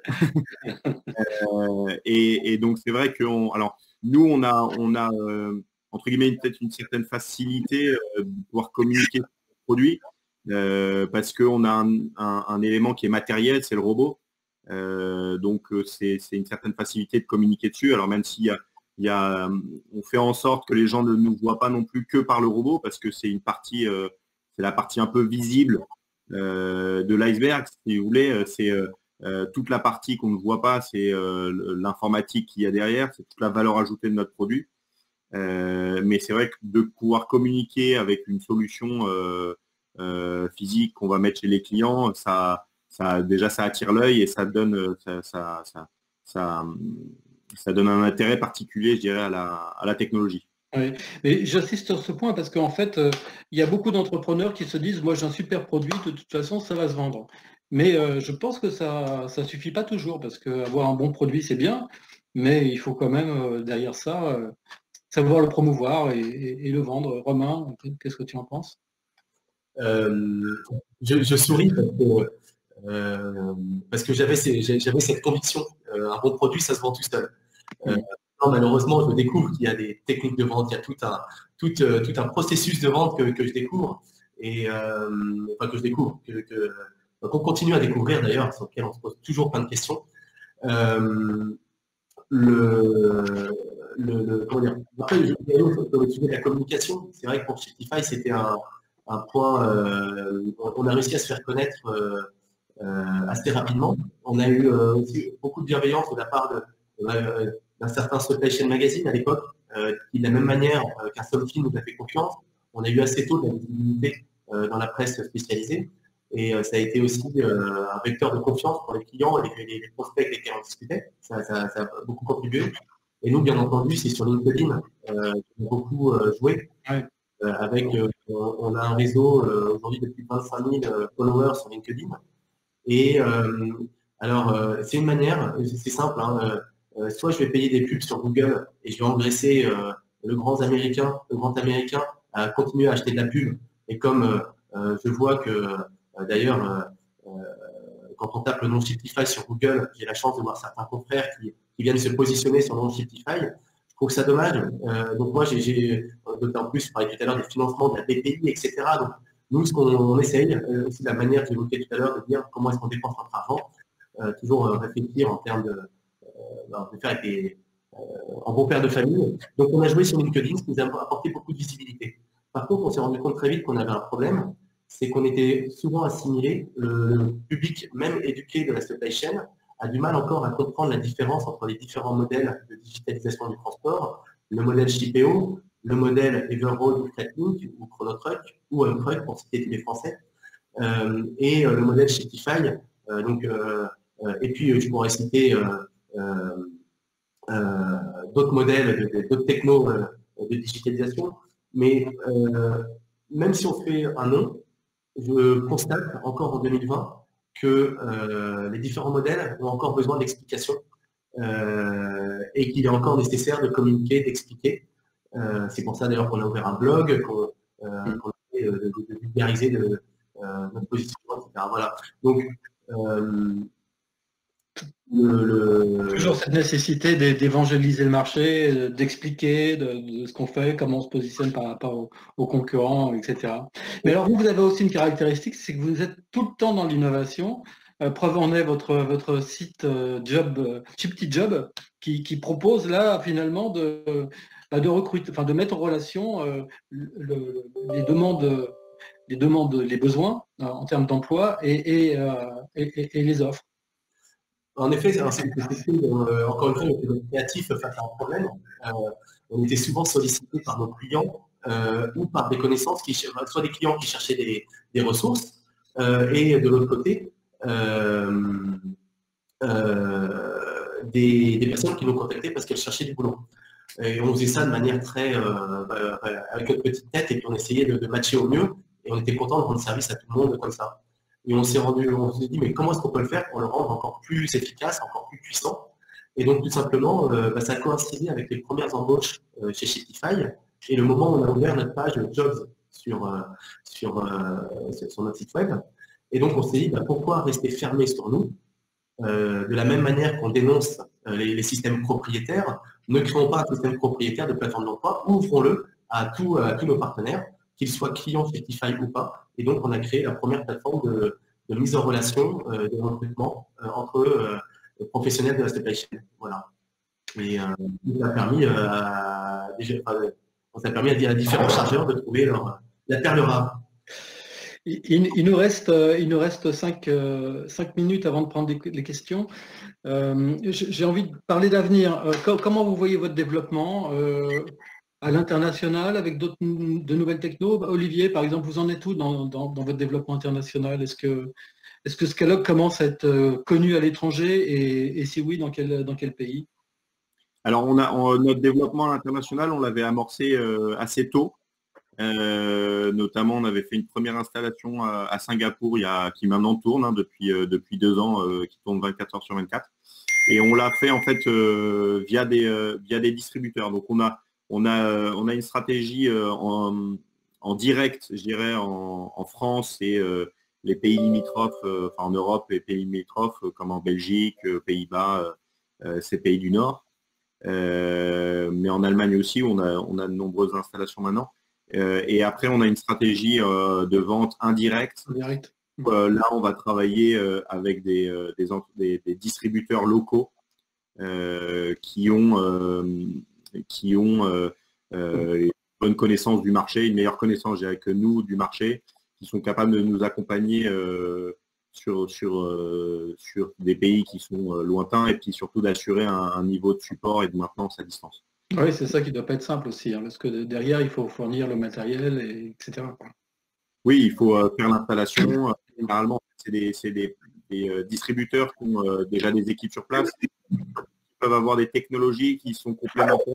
S2: Et donc, c'est vrai que nous, on a entre guillemets, peut-être une certaine facilité de pouvoir communiquer sur le produit parce qu'on a un élément qui est matériel, c'est le robot. Donc, c'est une certaine facilité de communiquer dessus. Alors, même s'il y a, on fait en sorte que les gens ne nous voient pas non plus que par le robot parce que c'est une partie, c'est la partie un peu visible de l'iceberg, si vous voulez. C'est toute la partie qu'on ne voit pas, c'est l'informatique qu'il y a derrière, c'est toute la valeur ajoutée de notre produit. Mais c'est vrai que de pouvoir communiquer avec une solution physique qu'on va mettre chez les clients, déjà ça attire l'œil et ça donne ça donne un intérêt particulier, je dirais, à la technologie.
S1: Oui, mais j'insiste sur ce point parce qu'en fait, il y a beaucoup d'entrepreneurs qui se disent, moi j'ai un super produit, de toute façon ça va se vendre. Mais je pense que ça ne suffit pas toujours parce qu'avoir un bon produit c'est bien, mais il faut quand même derrière ça savoir le promouvoir et le vendre. Romain, qu'est-ce que tu en penses?
S3: Je souris parce que j'avais cette conviction. Un bon produit, ça se vend tout seul. Non, malheureusement, je découvre qu'il y a des techniques de vente, il y a tout un processus de vente que je découvre et que je découvre, qu'on continue à découvrir d'ailleurs, sur lequel on se pose toujours plein de questions. Après, je vais aller sur le sujet de la communication. C'est vrai que pour Shiptify, c'était un point, on a réussi à se faire connaître assez rapidement. On a eu aussi beaucoup de bienveillance de la part d'un certain Supply Chain Magazine à l'époque, qui de la même manière qu'un Solfi nous a fait confiance. On a eu assez tôt de la visibilité dans la presse spécialisée. Et ça a été aussi un vecteur de confiance pour les clients et les prospects avec lesquels on discutait. Ça a beaucoup contribué. Et nous, bien entendu, c'est sur LinkedIn qu'on a beaucoup joué. Ouais. On a un réseau aujourd'hui de plus de 25 000 followers sur LinkedIn. Et c'est une manière, c'est simple, hein, soit je vais payer des pubs sur Google et je vais engraisser le grand américain à continuer à acheter de la pub. Et comme je vois que d'ailleurs, quand on tape le nom Shiptify sur Google, j'ai la chance de voir certains confrères qui viennent se positionner sur le nom Shiptify. Je trouve ça dommage. Donc moi, d'autant plus, je parlais tout à l'heure des financements de la BPI, etc. Donc nous, ce qu'on essaye, aussi la manière que j'évoquais tout à l'heure, de dire comment est-ce qu'on dépense notre argent, toujours réfléchir en termes de faire avec en bon père de famille. Donc on a joué sur LinkedIn, ce qui nous a apporté beaucoup de visibilité. Par contre, on s'est rendu compte très vite qu'on avait un problème, c'est qu'on était souvent assimilé, le public même éduqué de la supply chain a du mal encore à comprendre la différence entre les différents modèles de digitalisation du transport, le modèle Shipeo, le modèle Everroad ou Freightlink ou Chronotruck ou OneTruck pour citer tous les Français, et le modèle Shiptify. Et puis je pourrais citer d'autres modèles, d'autres technos de digitalisation, mais même si on fait un nom, je constate encore en 2020 que les différents modèles ont encore besoin d'explications et qu'il est encore nécessaire de communiquer, d'expliquer. C'est pour ça d'ailleurs qu'on a ouvert un blog, qu'on a fait de vulgariser notre positionnement, etc. Voilà. Donc,
S1: toujours cette nécessité d'évangéliser le marché, d'expliquer de ce qu'on fait, comment on se positionne par rapport aux concurrents, etc. Mais alors vous avez aussi une caractéristique, c'est que vous êtes tout le temps dans l'innovation. Preuve en est votre site Shiptijob qui propose là finalement de recruter, enfin de mettre en relation les besoins en termes d'emploi et les offres.
S3: En effet, encore une fois, on était créatif face à un problème. On était souvent sollicité par nos clients ou par des connaissances, soit des clients qui cherchaient des ressources, et de l'autre côté, des personnes qui nous contactaient parce qu'elles cherchaient du boulot. Et on faisait ça de manière très avec une petite tête et puis on essayait de matcher au mieux et on était content de rendre service à tout le monde comme ça. Et on s'est dit, mais comment est-ce qu'on peut le faire pour le rendre encore plus efficace, encore plus puissant? Et donc, tout simplement, ça a coïncidé avec les premières embauches chez Shopify et le moment où on a ouvert notre page Jobs sur notre site web. Et donc, on s'est dit, pourquoi rester fermé sur nous? De la même manière qu'on dénonce les systèmes propriétaires, ne créons pas un système propriétaire de plateforme d'emploi, ouvrons-le à tous nos partenaires, qu'ils soient clients Shopify ou pas. Et donc, on a créé la première plateforme de mise en relation, de recrutement entre professionnels de la supply chain. Voilà. Et ça a permis, à différents chargeurs de trouver la perle rare.
S1: Il nous reste 5 minutes avant de prendre les questions. J'ai envie de parler d'avenir. Comment vous voyez votre développement à l'international avec de nouvelles technos? Olivier, par exemple, vous en êtes où dans votre développement international? Est-ce que Scalog commence à être connu à l'étranger et si oui, dans quel pays?
S2: Alors, notre développement international, on l'avait amorcé assez tôt. Notamment, on avait fait une première installation à Singapour qui maintenant tourne depuis 2 ans, qui tourne 24 heures sur 24. Et on l'a fait en fait via des distributeurs. Donc on a une stratégie en direct, je dirais, en France et les pays limitrophes, en Europe, les pays limitrophes comme en Belgique, Pays-Bas, ces pays du Nord. Mais en Allemagne aussi, on a de nombreuses installations maintenant. Et après, on a une stratégie de vente indirecte. Là, on va travailler avec des distributeurs locaux qui ont une bonne connaissance du marché, une meilleure connaissance que nous du marché, qui sont capables de nous accompagner sur des pays qui sont lointains et puis surtout d'assurer un niveau de support et de maintenance à distance.
S1: Oui, c'est ça qui ne doit pas être simple aussi, parce que derrière, il faut fournir le matériel, etc.
S2: Oui, il faut faire l'installation. Généralement, c'est des distributeurs qui ont déjà des équipes sur place, qui peuvent avoir des technologies qui sont complémentaires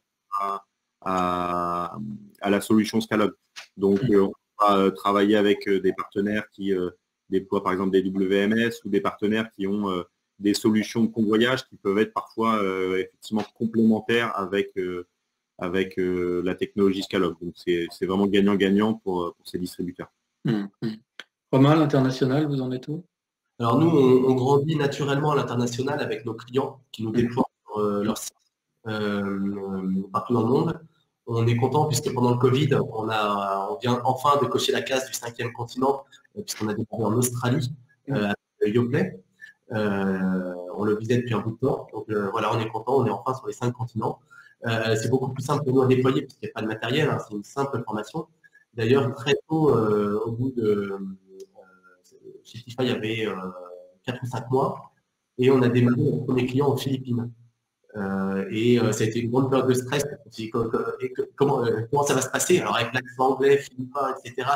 S2: à la solution Scalog. Donc, on va travailler avec des partenaires qui déploient par exemple des WMS ou des partenaires qui ont des solutions de convoyage qui peuvent être parfois effectivement complémentaires avec la technologie Scalog. Donc, c'est vraiment gagnant-gagnant pour ces distributeurs.
S1: Romain, l'international, vous en êtes où?
S3: Alors nous, on grandit naturellement à l'international avec nos clients qui nous déploient sur leur site partout dans le monde. On est content puisque pendant le Covid, on vient enfin de cocher la case du 5e continent puisqu'on a démarré en Australie avec Yoplait. On le visait depuis un bout de temps. Donc voilà, on est content, on est enfin sur les 5 continents. C'est beaucoup plus simple pour nous à déployer puisqu'il n'y a pas de matériel, c'est une simple formation. D'ailleurs, très tôt, au bout de Shopify, il y avait 4 ou 5 mois, et on a démarré notre premier client aux Philippines. Et ça a été une grande période de stress. Comment ça va se passer? Alors avec l'accent anglais, philippin, etc.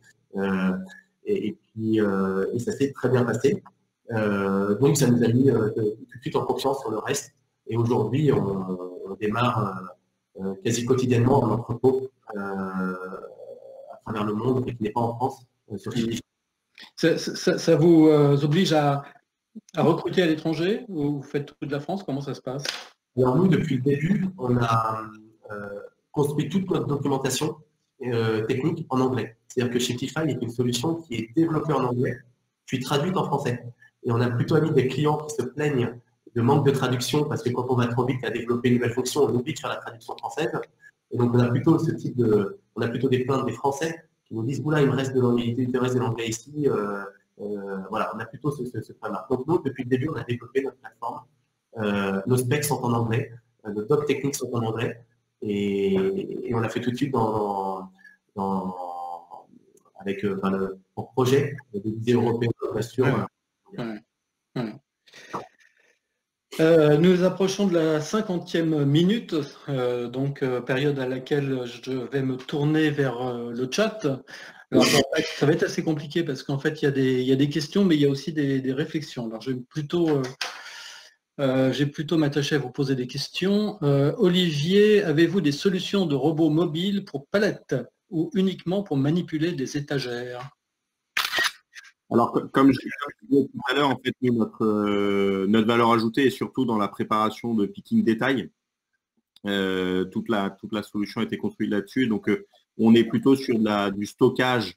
S3: Et ça s'est très bien passé. Donc ça nous a mis tout de suite en confiance sur le reste. Et aujourd'hui, on démarre quasi quotidiennement un entrepôt à travers le monde et qui n'est pas en France sur Shopify.
S1: Ça vous oblige à recruter à l'étranger ou vous faites tout de la France? Comment ça se passe?
S3: Alors nous, depuis le début, on a construit toute notre documentation technique en anglais. C'est-à-dire que Shopify est une solution qui est développée en anglais, puis traduite en français. Et on a plutôt mis des clients qui se plaignent de manque de traduction parce que quand on va trop vite à développer une nouvelle fonction, on oublie de faire la traduction française. Et donc on a plutôt des plaintes des Français qui nous disent oula, il me reste de l'anglais ici. Voilà, on a plutôt ce problème-là. Donc nous, depuis le début, on a développé notre plateforme. Nos specs sont en anglais, nos docs techniques sont en anglais, et on l'a fait tout de suite avec le projet de visée européenne, bien sûr.
S1: Nous approchons de la 50e minute, donc période à laquelle je vais me tourner vers le chat. Alors, ça va être assez compliqué parce qu'en fait, il y a des questions, mais il y a aussi des réflexions. Alors, je vais plutôt m'attacher à vous poser des questions. Olivier, avez-vous des solutions de robots mobiles pour palettes ou uniquement pour manipuler des étagères?
S2: Alors, comme je disais tout à l'heure, en fait, nous, notre valeur ajoutée est surtout dans la préparation de picking détail. Toute la solution a été construite là-dessus. Donc, on est plutôt sur du stockage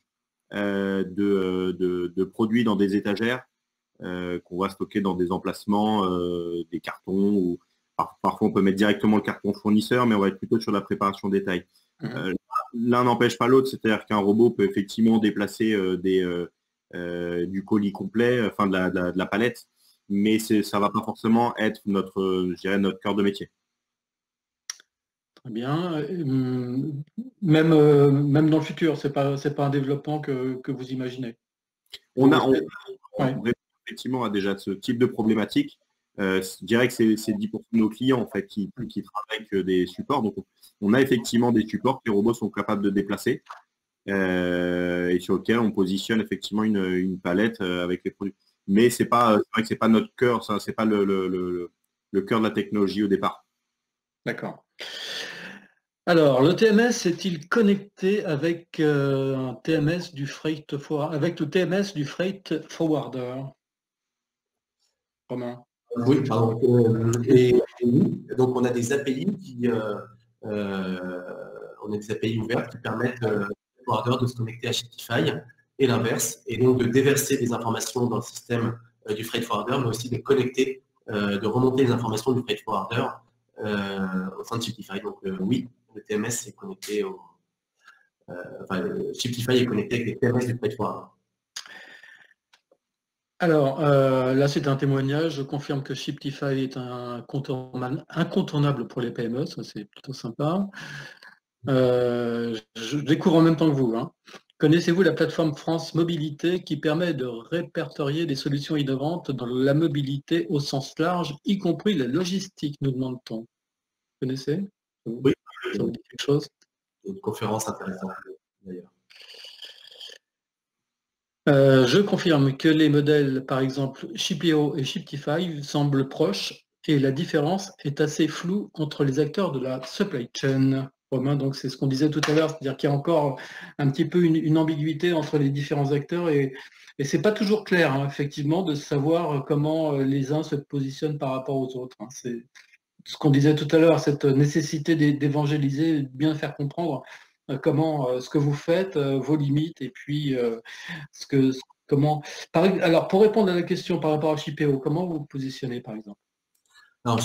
S2: de produits dans des étagères qu'on va stocker dans des emplacements, des cartons. Ou parfois, on peut mettre directement le carton fournisseur, mais on va être plutôt sur la préparation détail. L'un n'empêche pas l'autre, c'est-à-dire qu'un robot peut effectivement déplacer du colis complet, enfin de la palette, mais ça ne va pas forcément être je dirais, notre cœur de métier.
S1: Très bien. Même dans le futur, c'est pas un développement que vous imaginez.
S2: On répond effectivement à déjà ce type de problématique. Je dirais que c'est 10% de nos clients en fait qui travaillent avec des supports. Donc on a effectivement des supports que les robots sont capables de déplacer et sur lesquels on positionne effectivement une palette avec les produits. Mais c'est vrai que c'est pas notre cœur, ça, c'est pas le cœur de la technologie au départ.
S1: D'accord. Alors, le TMS est-il connecté avec un TMS du freight avec le TMS du freight forwarder? Romain.
S3: Oui, pardon. Donc on a des API on a des API ouvertes qui permettent au forwarder de se connecter à Shiptify et l'inverse, et donc de déverser des informations dans le système du freight forwarder, mais aussi de connecter, de remonter les informations du freight forwarder au sein de Shiptify. Donc oui, le TMS est connecté Shiptify est connecté avec les TMS du freight forwarder.
S1: Alors, là, c'est un témoignage. Je confirme que Shiptify est incontournable pour les PME. Ça, c'est plutôt sympa. Je découvre en même temps que vous. Connaissez-vous la plateforme France Mobilité qui permet de répertorier des solutions innovantes dans la mobilité au sens large, y compris la logistique, nous demande-t-on. Vous connaissez?
S3: Oui.
S1: Ça vous dit quelque chose?
S3: Une conférence intéressante, d'ailleurs.
S1: Je confirme que les modèles, par exemple, Shipio et Shiptify, semblent proches et la différence est assez floue entre les acteurs de la supply chain. Romain, donc c'est ce qu'on disait tout à l'heure, c'est-à-dire qu'il y a encore un petit peu une ambiguïté entre les différents acteurs et c'est pas toujours clair, effectivement, de savoir comment les uns se positionnent par rapport aux autres. C'est ce qu'on disait tout à l'heure, cette nécessité d'évangéliser, de bien faire comprendre comment ce que vous faites, vos limites, et puis comment. Alors, pour répondre à la question par rapport à Shipeo, comment vous vous positionnez, par exemple?
S3: Alors,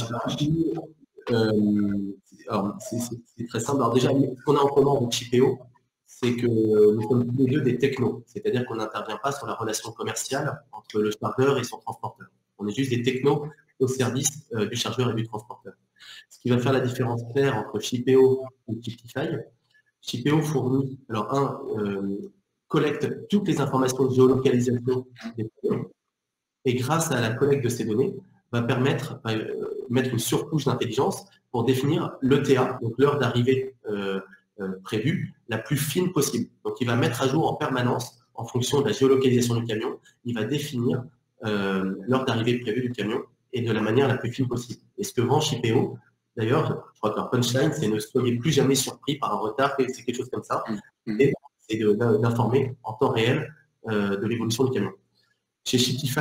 S3: c'est très simple. Alors déjà, ce qu'on a en commun avec Shipeo, c'est que nous sommes tous les deux des technos, c'est-à-dire qu'on n'intervient pas sur la relation commerciale entre le chargeur et son transporteur. On est juste des technos au service du chargeur et du transporteur. Ce qui va faire la différence claire entre Shipeo et Shiptify. Shipeo fournit, alors collecte toutes les informations de géolocalisation des données et grâce à la collecte de ces données, va permettre mettre une surcouche d'intelligence pour définir l'ETA, donc l'heure d'arrivée prévue, la plus fine possible. Donc il va mettre à jour en permanence, en fonction de la géolocalisation du camion, il va définir l'heure d'arrivée prévue du camion et de la manière la plus fine possible. Et ce que vend Shipeo, d'ailleurs, je crois que leur punchline, c'est ne soyez plus jamais surpris par un retard, c'est quelque chose comme ça, et c'est d'informer en temps réel de l'évolution du camion. Chez Shiptify,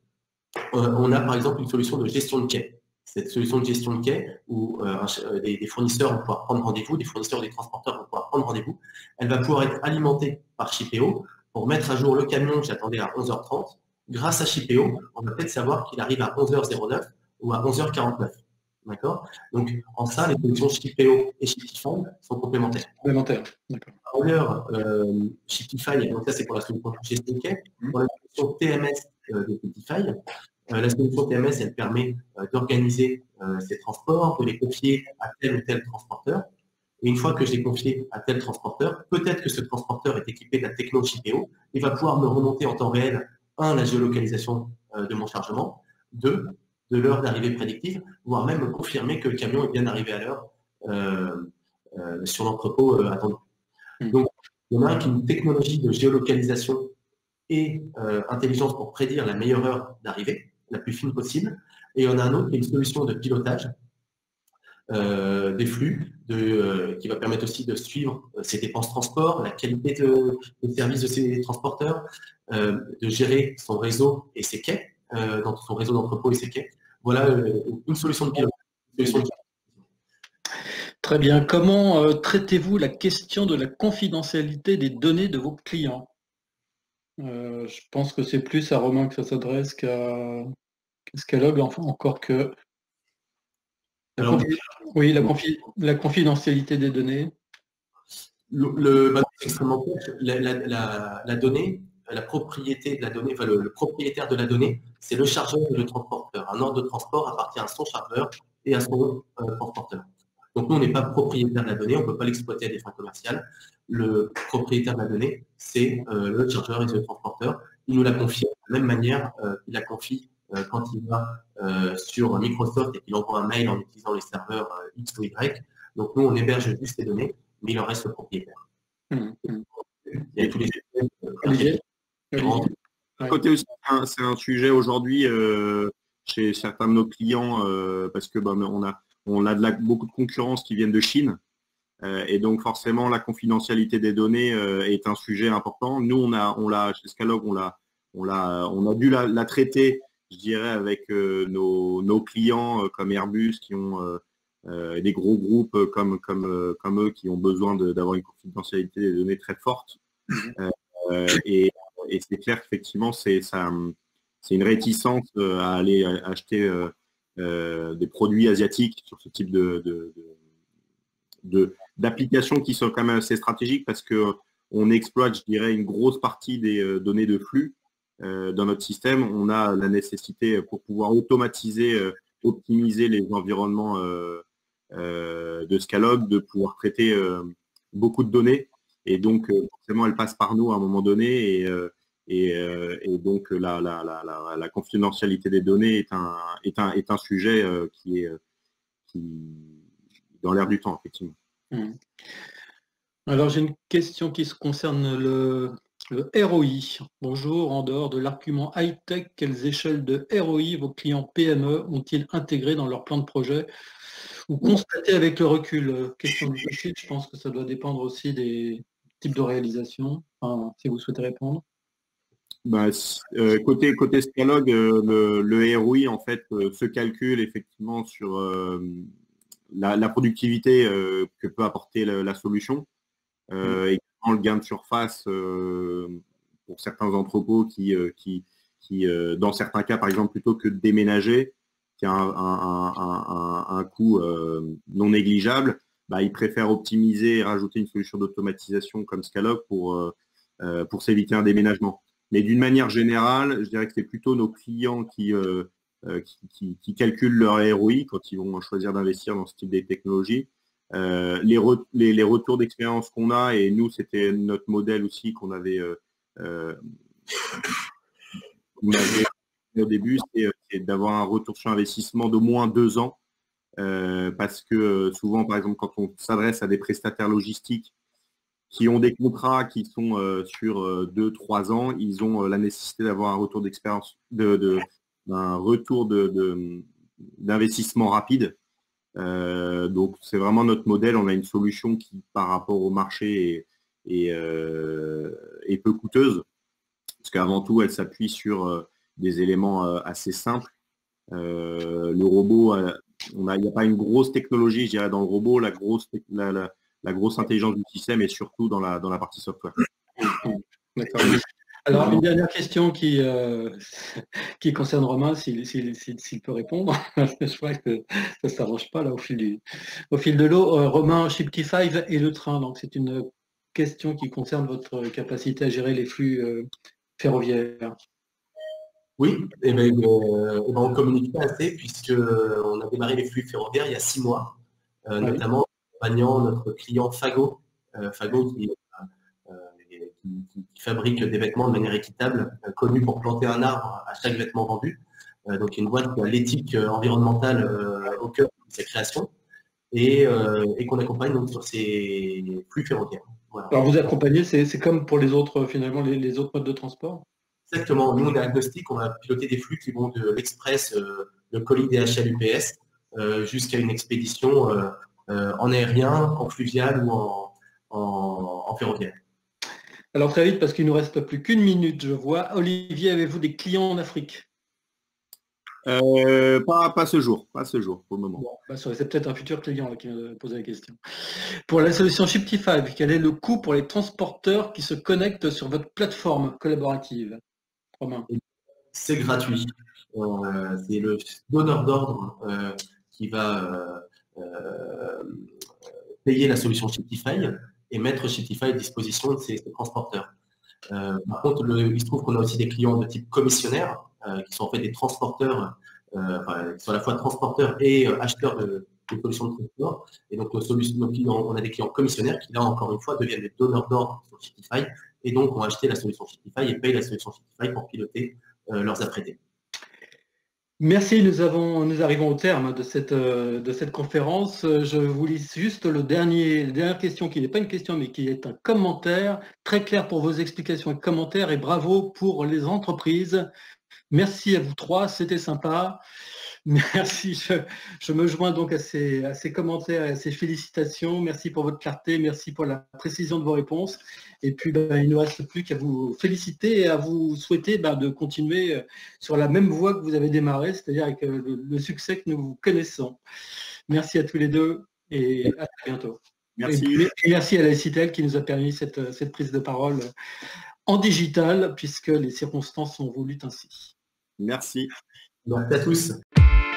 S3: on a par exemple une solution de gestion de quai. Cette solution de gestion de quai où des fournisseurs vont pouvoir prendre rendez-vous, des fournisseurs et des transporteurs vont pouvoir prendre rendez-vous, elle va pouvoir être alimentée par Shipeo pour mettre à jour le camion que j'attendais à 11h30. Grâce à Shipeo, on va peut-être savoir qu'il arrive à 11h09 ou à 11h49. D'accord? Donc, en ça, les solutions Shipeo et Shiptify sont complémentaires.
S1: Complémentaires, d'accord.
S3: Par ailleurs, Shiptify, donc ça c'est pour la solution de gestion de quai. Pour la solution TMS de Shiptify, la solution TMS, elle permet d'organiser ces transports, de les confier à tel ou tel transporteur. Et une fois que je l'ai confié à tel transporteur, peut-être que ce transporteur est équipé de la techno Shipeo, il va pouvoir me remonter en temps réel, 1, la géolocalisation de mon chargement, 2, de l'heure d'arrivée prédictive, voire même me confirmer que le camion est bien arrivé à l'heure sur l'entrepôt attendu. Donc, il y en a une technologie de géolocalisation et intelligence pour prédire la meilleure heure d'arrivée, la plus fine possible. Et il y en a un autre qui est une solution de pilotage des flux, qui va permettre aussi de suivre ses dépenses transport, la qualité de service de ses transporteurs, de gérer son réseau et ses quais, dans son réseau d'entrepôts et ses quais. Voilà une solution de pilotage.
S1: Très bien. Comment traitez-vous la question de la confidentialité des données de vos clients? Je pense que c'est plus à Romain que ça s'adresse qu'à Scalog, enfin, encore que...
S3: Alors,
S1: oui, la confidentialité des données.
S3: C'est extrêmement complexe. La donnée, la propriété de la donnée, enfin le propriétaire de la donnée, c'est le chargeur et le transporteur. Un ordre de transport appartient à son chargeur et à son transporteur. Donc nous, on n'est pas propriétaire de la donnée, on ne peut pas l'exploiter à des fins commerciales. Le propriétaire de la donnée, c'est le chargeur et le transporteur. Il nous la confie de la même manière qu'il la confie quand il va sur Microsoft et qu'il envoie un mail en utilisant les serveurs X ou Y. Donc nous, on héberge juste les données, mais il en reste le propriétaire. Il y a tous les
S2: côté aussi, c'est un sujet aujourd'hui chez certains de nos clients parce que on a beaucoup de concurrence qui viennent de Chine et donc forcément la confidentialité des données est un sujet important. Nous, on l'a chez Scalog, on a dû la traiter, je dirais, avec nos clients comme Airbus qui ont des gros groupes comme eux qui ont besoin d'avoir une confidentialité des données très forte. Et c'est clair qu'effectivement, c'est une réticence à aller acheter des produits asiatiques sur ce type d'applications qui sont quand même assez stratégiques parce qu'on exploite, je dirais, une grosse partie des données de flux dans notre système. On a la nécessité pour pouvoir automatiser, optimiser les environnements de Scalog, de pouvoir traiter beaucoup de données. Et donc, forcément, elles passent par nous à un moment donné. Et donc, la confidentialité des données est un sujet qui est dans l'air du temps, effectivement.
S1: Alors, j'ai une question qui se concerne le ROI. Bonjour, en dehors de l'argument high-tech, quelles échelles de ROI vos clients PME ont-ils intégré dans leur plan de projet ou constaté avec le recul? Question difficile, je pense que ça doit dépendre aussi des types de réalisation, si vous souhaitez répondre.
S2: Côté Scalog, le ROI en fait se calcule effectivement sur la productivité que peut apporter la solution, également le gain de surface pour certains entrepôts qui dans certains cas, par exemple, plutôt que de déménager, qui a un coût non négligeable, ils préfèrent optimiser et rajouter une solution d'automatisation comme Scalog pour s'éviter un déménagement. Mais d'une manière générale, je dirais que c'est plutôt nos clients qui calculent leur ROI quand ils vont choisir d'investir dans ce type de technologie. Les retours d'expérience qu'on a, et nous, c'était notre modèle aussi qu'on avait au début, c'est d'avoir un retour sur investissement d'au moins 2 ans. Parce que souvent, par exemple, quand on s'adresse à des prestataires logistiques qui ont des contrats qui sont sur 2-3 ans, ils ont la nécessité d'avoir un retour d'expérience, un retour d'investissement rapide. Donc, c'est vraiment notre modèle. On a une solution qui, par rapport au marché, est peu coûteuse. Parce qu'avant tout, elle s'appuie sur des éléments assez simples. Le robot, il n'y a pas une grosse technologie, je dirais, dans le robot. La grosse intelligence du système est surtout dans la partie software.
S1: D'accord. Alors, une dernière question qui concerne Romain, s'il peut répondre. Je crois que ça ne s'arrange pas là au fil de l'eau. Romain, Shiptify et le train. Donc, c'est une question qui concerne votre capacité à gérer les flux ferroviaires.
S3: Oui, on ne communique pas assez puisqu'on a démarré les flux ferroviaires il y a 6 mois, notamment en accompagnant notre client Fago. Fago qui fabrique des vêtements de manière équitable, connu pour planter un arbre à chaque vêtement vendu. Donc une boîte qui a l'éthique environnementale au cœur de sa création et qu'on accompagne donc sur ces flux ferroviaires. Voilà.
S1: Alors vous accompagnez, c'est comme pour les autres, finalement, les autres modes de transport?
S3: Exactement. Nous, on est agnostique, on va piloter des flux qui vont de l'express, le colis DHL UPS, jusqu'à une expédition en aérien, en fluvial ou en ferroviaire.
S1: Alors très vite, parce qu'il ne nous reste plus qu'une minute, je vois. Olivier, avez-vous des clients en Afrique?
S2: Pas ce jour, pour le moment.
S1: Bon, bah, c'est peut-être un futur client là, qui m'a posé la question. Pour la solution Shiptify, quel est le coût pour les transporteurs qui se connectent sur votre plateforme collaborative? Romain.
S3: C'est gratuit. C'est le donneur d'ordre qui va payer la solution Shiptify et mettre Shiptify à disposition de ses transporteurs. Par contre, il se trouve qu'on a aussi des clients de type commissionnaire qui sont en fait des transporteurs, qui sont à la fois transporteurs et acheteurs de solutions de transport. Et donc, nos clients, on a des clients commissionnaires qui, là, encore une fois, deviennent des donneurs d'ordre sur Shiptify et donc ont acheté la solution Shiptify et payent la solution Shiptify pour piloter leurs apprêtés.
S1: Merci, nous arrivons au terme de cette conférence. Je vous lis juste la dernière question qui n'est pas une question mais qui est un commentaire. Très clair pour vos explications et commentaires et bravo pour les entreprises. Merci à vous trois, c'était sympa. Merci, je me joins donc à ces commentaires et à ces félicitations. Merci pour votre clarté, merci pour la précision de vos réponses. Et puis, il ne reste plus qu'à vous féliciter et à vous souhaiter de continuer sur la même voie que vous avez démarré, c'est-à-dire avec le succès que nous connaissons. Merci à tous les deux et à très bientôt.
S2: Merci.
S1: Et merci à la Citel qui nous a permis cette prise de parole en digital, puisque les circonstances sont voulues ainsi.
S2: Merci.
S3: Merci à tous.